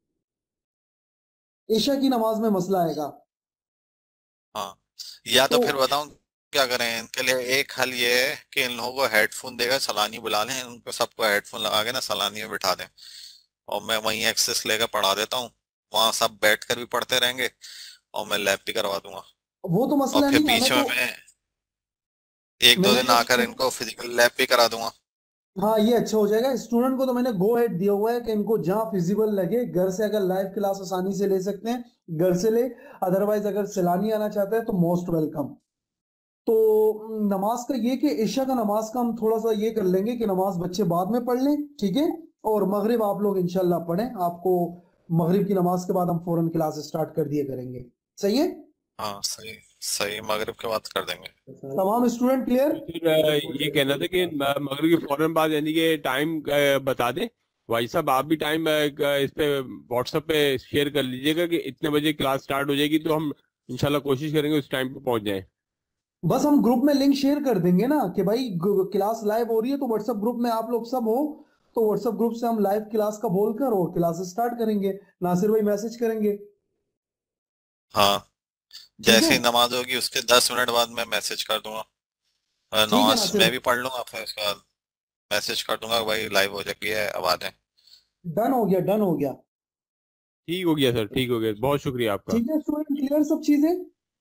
ईशा की नमाज में मसला आएगा। हाँ, या तो तो फिर बताऊं क्या करें इनके लिए। एक हल ये है कि इन लोगों को हेडफोन देकर सलानी बुला लें, उनको सबको हेडफोन लगा के ना सलानी में बिठा दें, और मैं वहीं एक्सेस लेकर पढ़ा देता हूँ। वहां सब बैठ कर भी पढ़ते रहेंगे और मैं लैब भी करवा दूंगा। वो तो और मसला फिर नहीं है, हमें बीच में तो मैं एक दो मैंने दिन तो आकर इनको फिजिकल लैब भी करा दूंगा। हाँ ये अच्छा हो जाएगा। स्टूडेंट को तो मैंने गो हेड दिया हुआ है कि इनको जहां फिजिबल लगे घर से अगर लाइव क्लास आसानी से ले सकते हैं घर से ले, अदरवाइज अगर सैलानी आना चाहता है तो मोस्ट वेलकम। तो नमाज का ये कि ईशा का नमाज का हम थोड़ा सा ये कर लेंगे कि नमाज बच्चे बाद में पढ़ लें, ठीक है, और मगरिब आप लोग इंशाल्लाह पढ़ें। आपको मगरिब की नमाज के बाद हम फौरन क्लास स्टार्ट कर दिया करेंगे, सही है? हाँ सही सही, मगरिब के बाद कर देंगे। तमाम स्टूडेंट क्लियर? फिर अ, ये कहना था कि म- मगरिब के फौरन बाद यानी कि टाइम बता दें। भाई साहब आप भी टाइम इस पे व्हाट्सएप पे शेयर कर लीजिएगा कि इतने बजे क्लास स्टार्ट हो जाएगी, तो हम इंशाल्लाह कोशिश करेंगे उस टाइम पे पहुंच जाएं। बस हम ग्रुप में लिंक शेयर कर देंगे ना कि भाई ग- क्लास लाइव हो रही है, तो व्हाट्सएप ग्रुप में आप लोग सब हो, तो व्हाट्सएप ग्रुप से हम लाइव क्लास का बोलकर और क्लास स्टार्ट करेंगे। नासिर भाई मैसेज करेंगे, हाँ, ठीक है? जैसे ही नमाज होगी उसके दस मिनट बाद मैं मैसेज कर दूंगा। और ठीक है नमाज नासिर मैं भाई, भी पढ़ लूंगा, फिर उसके बाद मैसेज कर दूंगा भाई लाइव हो चुकी है, अब आ जाएं। डन हो गया, डन हो गया। ठीक हो गया सर, ठीक हो गया, बहुत शुक्रिया आपका। ठीक है स्टूडेंट, क्लियर सब चीजें?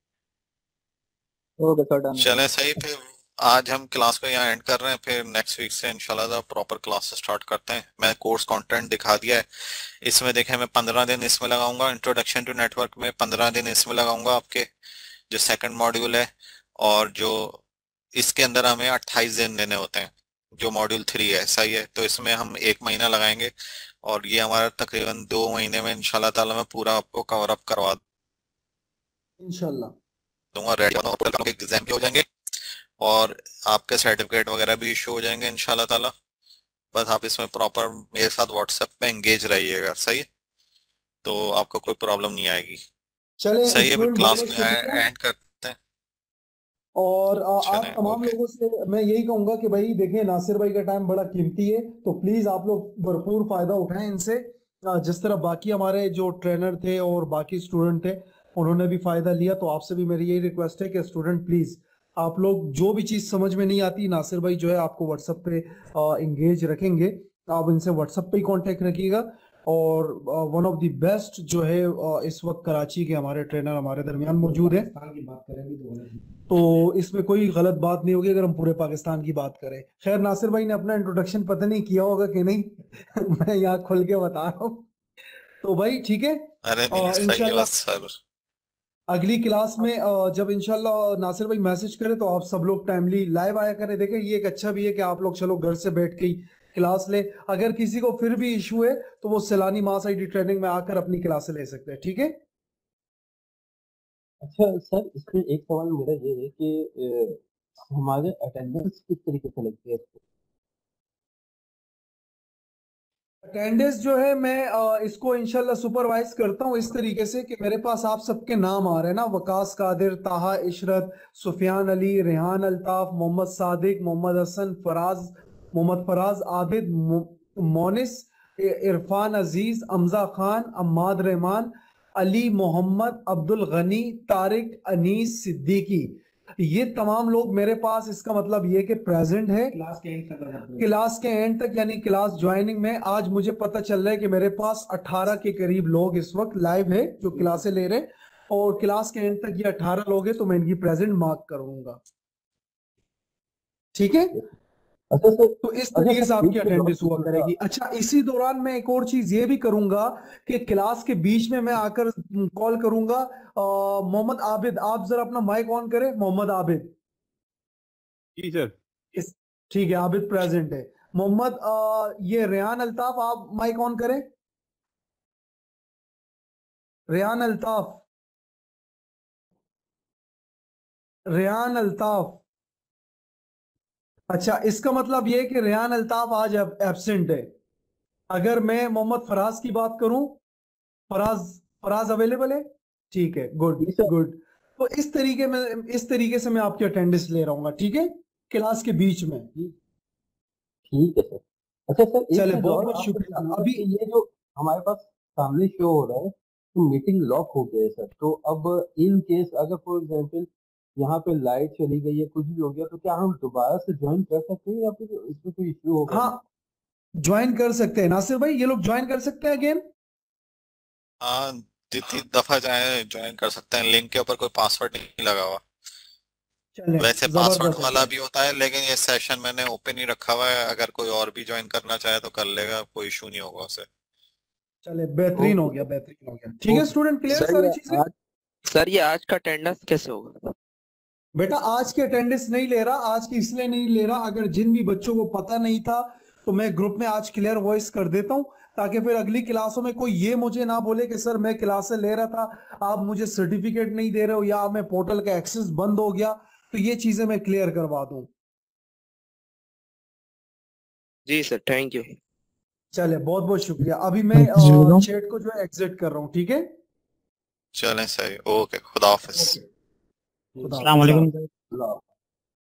Okay sir, done sir. चलें सही, फिर आज हम क्लास को यहाँ एंड कर रहे हैं, फिर नेक्स्ट वीक से इंशाल्लाह प्रॉपर क्लास स्टार्ट करते हैं। मैं कोर्स कंटेंट दिखा दिया है, इसमें देखें मैं पंद्रह दिन इसमें लगाऊंगा, इंट्रोडक्शन टू नेटवर्क में पंद्रह दिन इसमें लगाऊंगा आपके जो सेकंड मॉड्यूल है, और जो इसके अंदर हमें अट्ठाईस दिन देने होते हैं जो मॉड्यूल थ्री है, सही है। तो इसमें हम एक महीना लगाएंगे, और ये हमारा तकरीबन दो महीने में इंशाल्लाह ताला मैं पूरा आपको कवर अप करवा इंशाल्लाह। दूंगा, रेडी एग्जाम के हो जाएंगे, और आपके सर्टिफिकेट वगैरह भी इशू हो जाएंगे इंशाल्लाह ताला। बस आप इसमें प्रॉपर मेरे साथ व्हाट्सएप पे एंगेज रहिएगा, सही है, तो आपको कोई प्रॉब्लम नहीं आएगी। चले सही है, फिर स्टूडेंट, बहुत क्लास बहुत में शुक्रिया। एंड करते हैं। और आ, आप चलें तमाम ओके। लोगों से मैं यही कहूंगा कि भाई देखिए नासिर भाई का टाइम बड़ा कीमती है, तो प्लीज आप लोग भरपूर फायदा उठाएं इनसे। आ, जिस तरह बाकी हमारे जो ट्रेनर थे और बाकी स्टूडेंट थे उन्होंने भी फायदा लिया, तो आपसे भी मेरी यही रिक्वेस्ट है कि स्टूडेंट प्लीज आप लोग जो भी चीज समझ में नहीं आती, नासिर भाई जो है आपको व्हाट्सएप पे इंगेज रखेंगे, आप इनसे व्हाट्सएप पे ही कांटेक्ट रखिएगा। और वन ऑफ द बेस्ट जो है आ, इस वक्त कराची के हमारे ट्रेनर हमारे दरमियान मौजूद है। तो इसमें कोई गलत बात नहीं होगी अगर हम पूरे पाकिस्तान की बात करें। खैर नासिर भाई ने अपना इंट्रोडक्शन पता नहीं किया होगा कि नहीं मैं यहाँ खुल के बता रहा हूँ। तो भाई ठीक है, अरे नहीं और सही है इंशाल्लाह बस सर। अगली क्लास में अ, जब इंशाल्लाह नासिर भाई मैसेज करे तो आप सब लोग टाइमली लाइव आया करें। देखें ये एक अच्छा भी है कि आप लोग चलो घर से बैठ के ही क्लास ले। अगर किसी को फिर भी इशू है तो वो सैलानी मास आईडी ट्रेनिंग में आकर अपनी क्लास ले सकते हैं, ठीक है। अच्छा सर, इसमें एक सवाल मेरा ये है कि अ, हमारे अटेंडेंस किस तरीके से लगती है इसको? अटेंडेंस जो है मैं अ, इसको इंशाल्लाह सुपरवाइज करता हूँ इस तरीके से कि मेरे पास आप सबके नाम आ रहे हैं ना, वकास कादिर, ताहा इशरत, सुफियान अली, रेहान अल्ताफ, मोहम्मद सादिक, मोहम्मद हसन, फराज, मोहम्मद फराज आबिद, मो- मोनिस, इ- इरफान अजीज, अमजा खान, अम्माद रहमान, अली मोहम्मद, अब्दुल गनी, तारिक, अनीस, सिद्दीकी, ये तमाम लोग मेरे पास, इसका मतलब ये कि प्रेजेंट है क्लास के एंड तक क्लास के एंड तक, यानी क्लास ज्वाइनिंग में। आज मुझे पता चल रहा है कि मेरे पास अठारह के करीब लोग इस वक्त लाइव है जो क्लासें ले रहे हैं, और क्लास के एंड तक ये अठारह लोग हैं, तो मैं इनकी प्रेजेंट मार्क करूंगा, ठीक है। अच्छा सर, तो इस अच्छा तरीके से सर, आपकी बीच में अटेंडेंस हुआ ड्रॉप करेगी। अच्छा, इसी दौरान मैं एक और चीज ये भी करूंगा कि क्लास के बीच में मैं आकर कॉल करूंगा। अ, मोहम्मद आबिद, आप जरा अपना माइक ऑन करें। मोहम्मद आबिद, जी सर। इस ठीक है, आबिद प्रेजेंट है। मोहम्मद अ, ये रेहान अल्ताफ, आप माइक ऑन करें। रेहान अल्ताफ, रेहान अल्ताफ। अच्छा, इसका मतलब ये है कि रेहान अल्ताफ आज एब्सेंट है। अगर मैं मोहम्मद फराज की बात करूं, फराज फराज अवेलेबल है, ठीक है, गुड जी सर। गुड। तो इस तरीके में इस तरीके से मैं आपकी अटेंडेंस ले रहा हूँ, ठीक है, क्लास के बीच में। ठीक है सर। अच्छा सर, एक चले, चीज बहुत और बहुत आपसे शुक्रिया। पूछना है अभी कि ये जो हमारे पास सामने शो हो रहा है कि मीटिंग लॉक हो गया है सर, तो अब इन केस अगर फॉर एग्जांपल यहाँ पे लाइट चली गई है, कुछ भी हो गया, तो क्या हम दोबारा से ज्वाइन कर सकते हैं या फिर इसमें कोई इश्यू होगा? हाँ, ज्वाइन कर सकते हैं नासिर भाई, ये लोग ज्वाइन कर सकते हैं अगेन। हाँ, जितनी दफा जाए ज्वाइन कर सकते हैं। लिंक के ऊपर कोई पासवर्ड नहीं लगा हुआ। चले, वैसे पासवर्ड जबरदस्त वाला है। भी होता है, लेकिन ये सेशन मैंने ओपन ही रखा हुआ है। अगर कोई और भी ज्वाइन करना चाहे तो कर लेगा, कोई इशू नहीं होगा उसे। चले, बेहतरीन हो ओके गया, बेहतरीन हो गया। ठीक है ओके स्टूडेंट, क्लियर सर सारी ये चीजें। आज सर ये आज का अटेंडेंस कैसे होगा? बेटा आज की अटेंडेंस नहीं ले रहा, आज की इसलिए नहीं ले रहा, अगर जिन भी बच्चों को पता नहीं था तो मैं ग्रुप में आज क्लियर वॉइस कर देता हूं, ताकि फिर अगली क्लासों में कोई ये मुझे ना बोले कि सर मैं क्लासें ले रहा था, आप मुझे सर्टिफिकेट नहीं दे रहे हो, या मैं पोर्टल का एक्सेस बंद हो गया। तो ये चीजें मैं क्लियर करवा दूं। जी सर, थैंक यू। चले, बहुत बहुत शुक्रिया। अभी मैं जीरो चैट को जो है एग्जिट कर रहा हूँ, ठीक है। चलें, सही, ओके, खुदा हाफिज। खुदा अस्सलाम हाफिज। वालेकुम। ला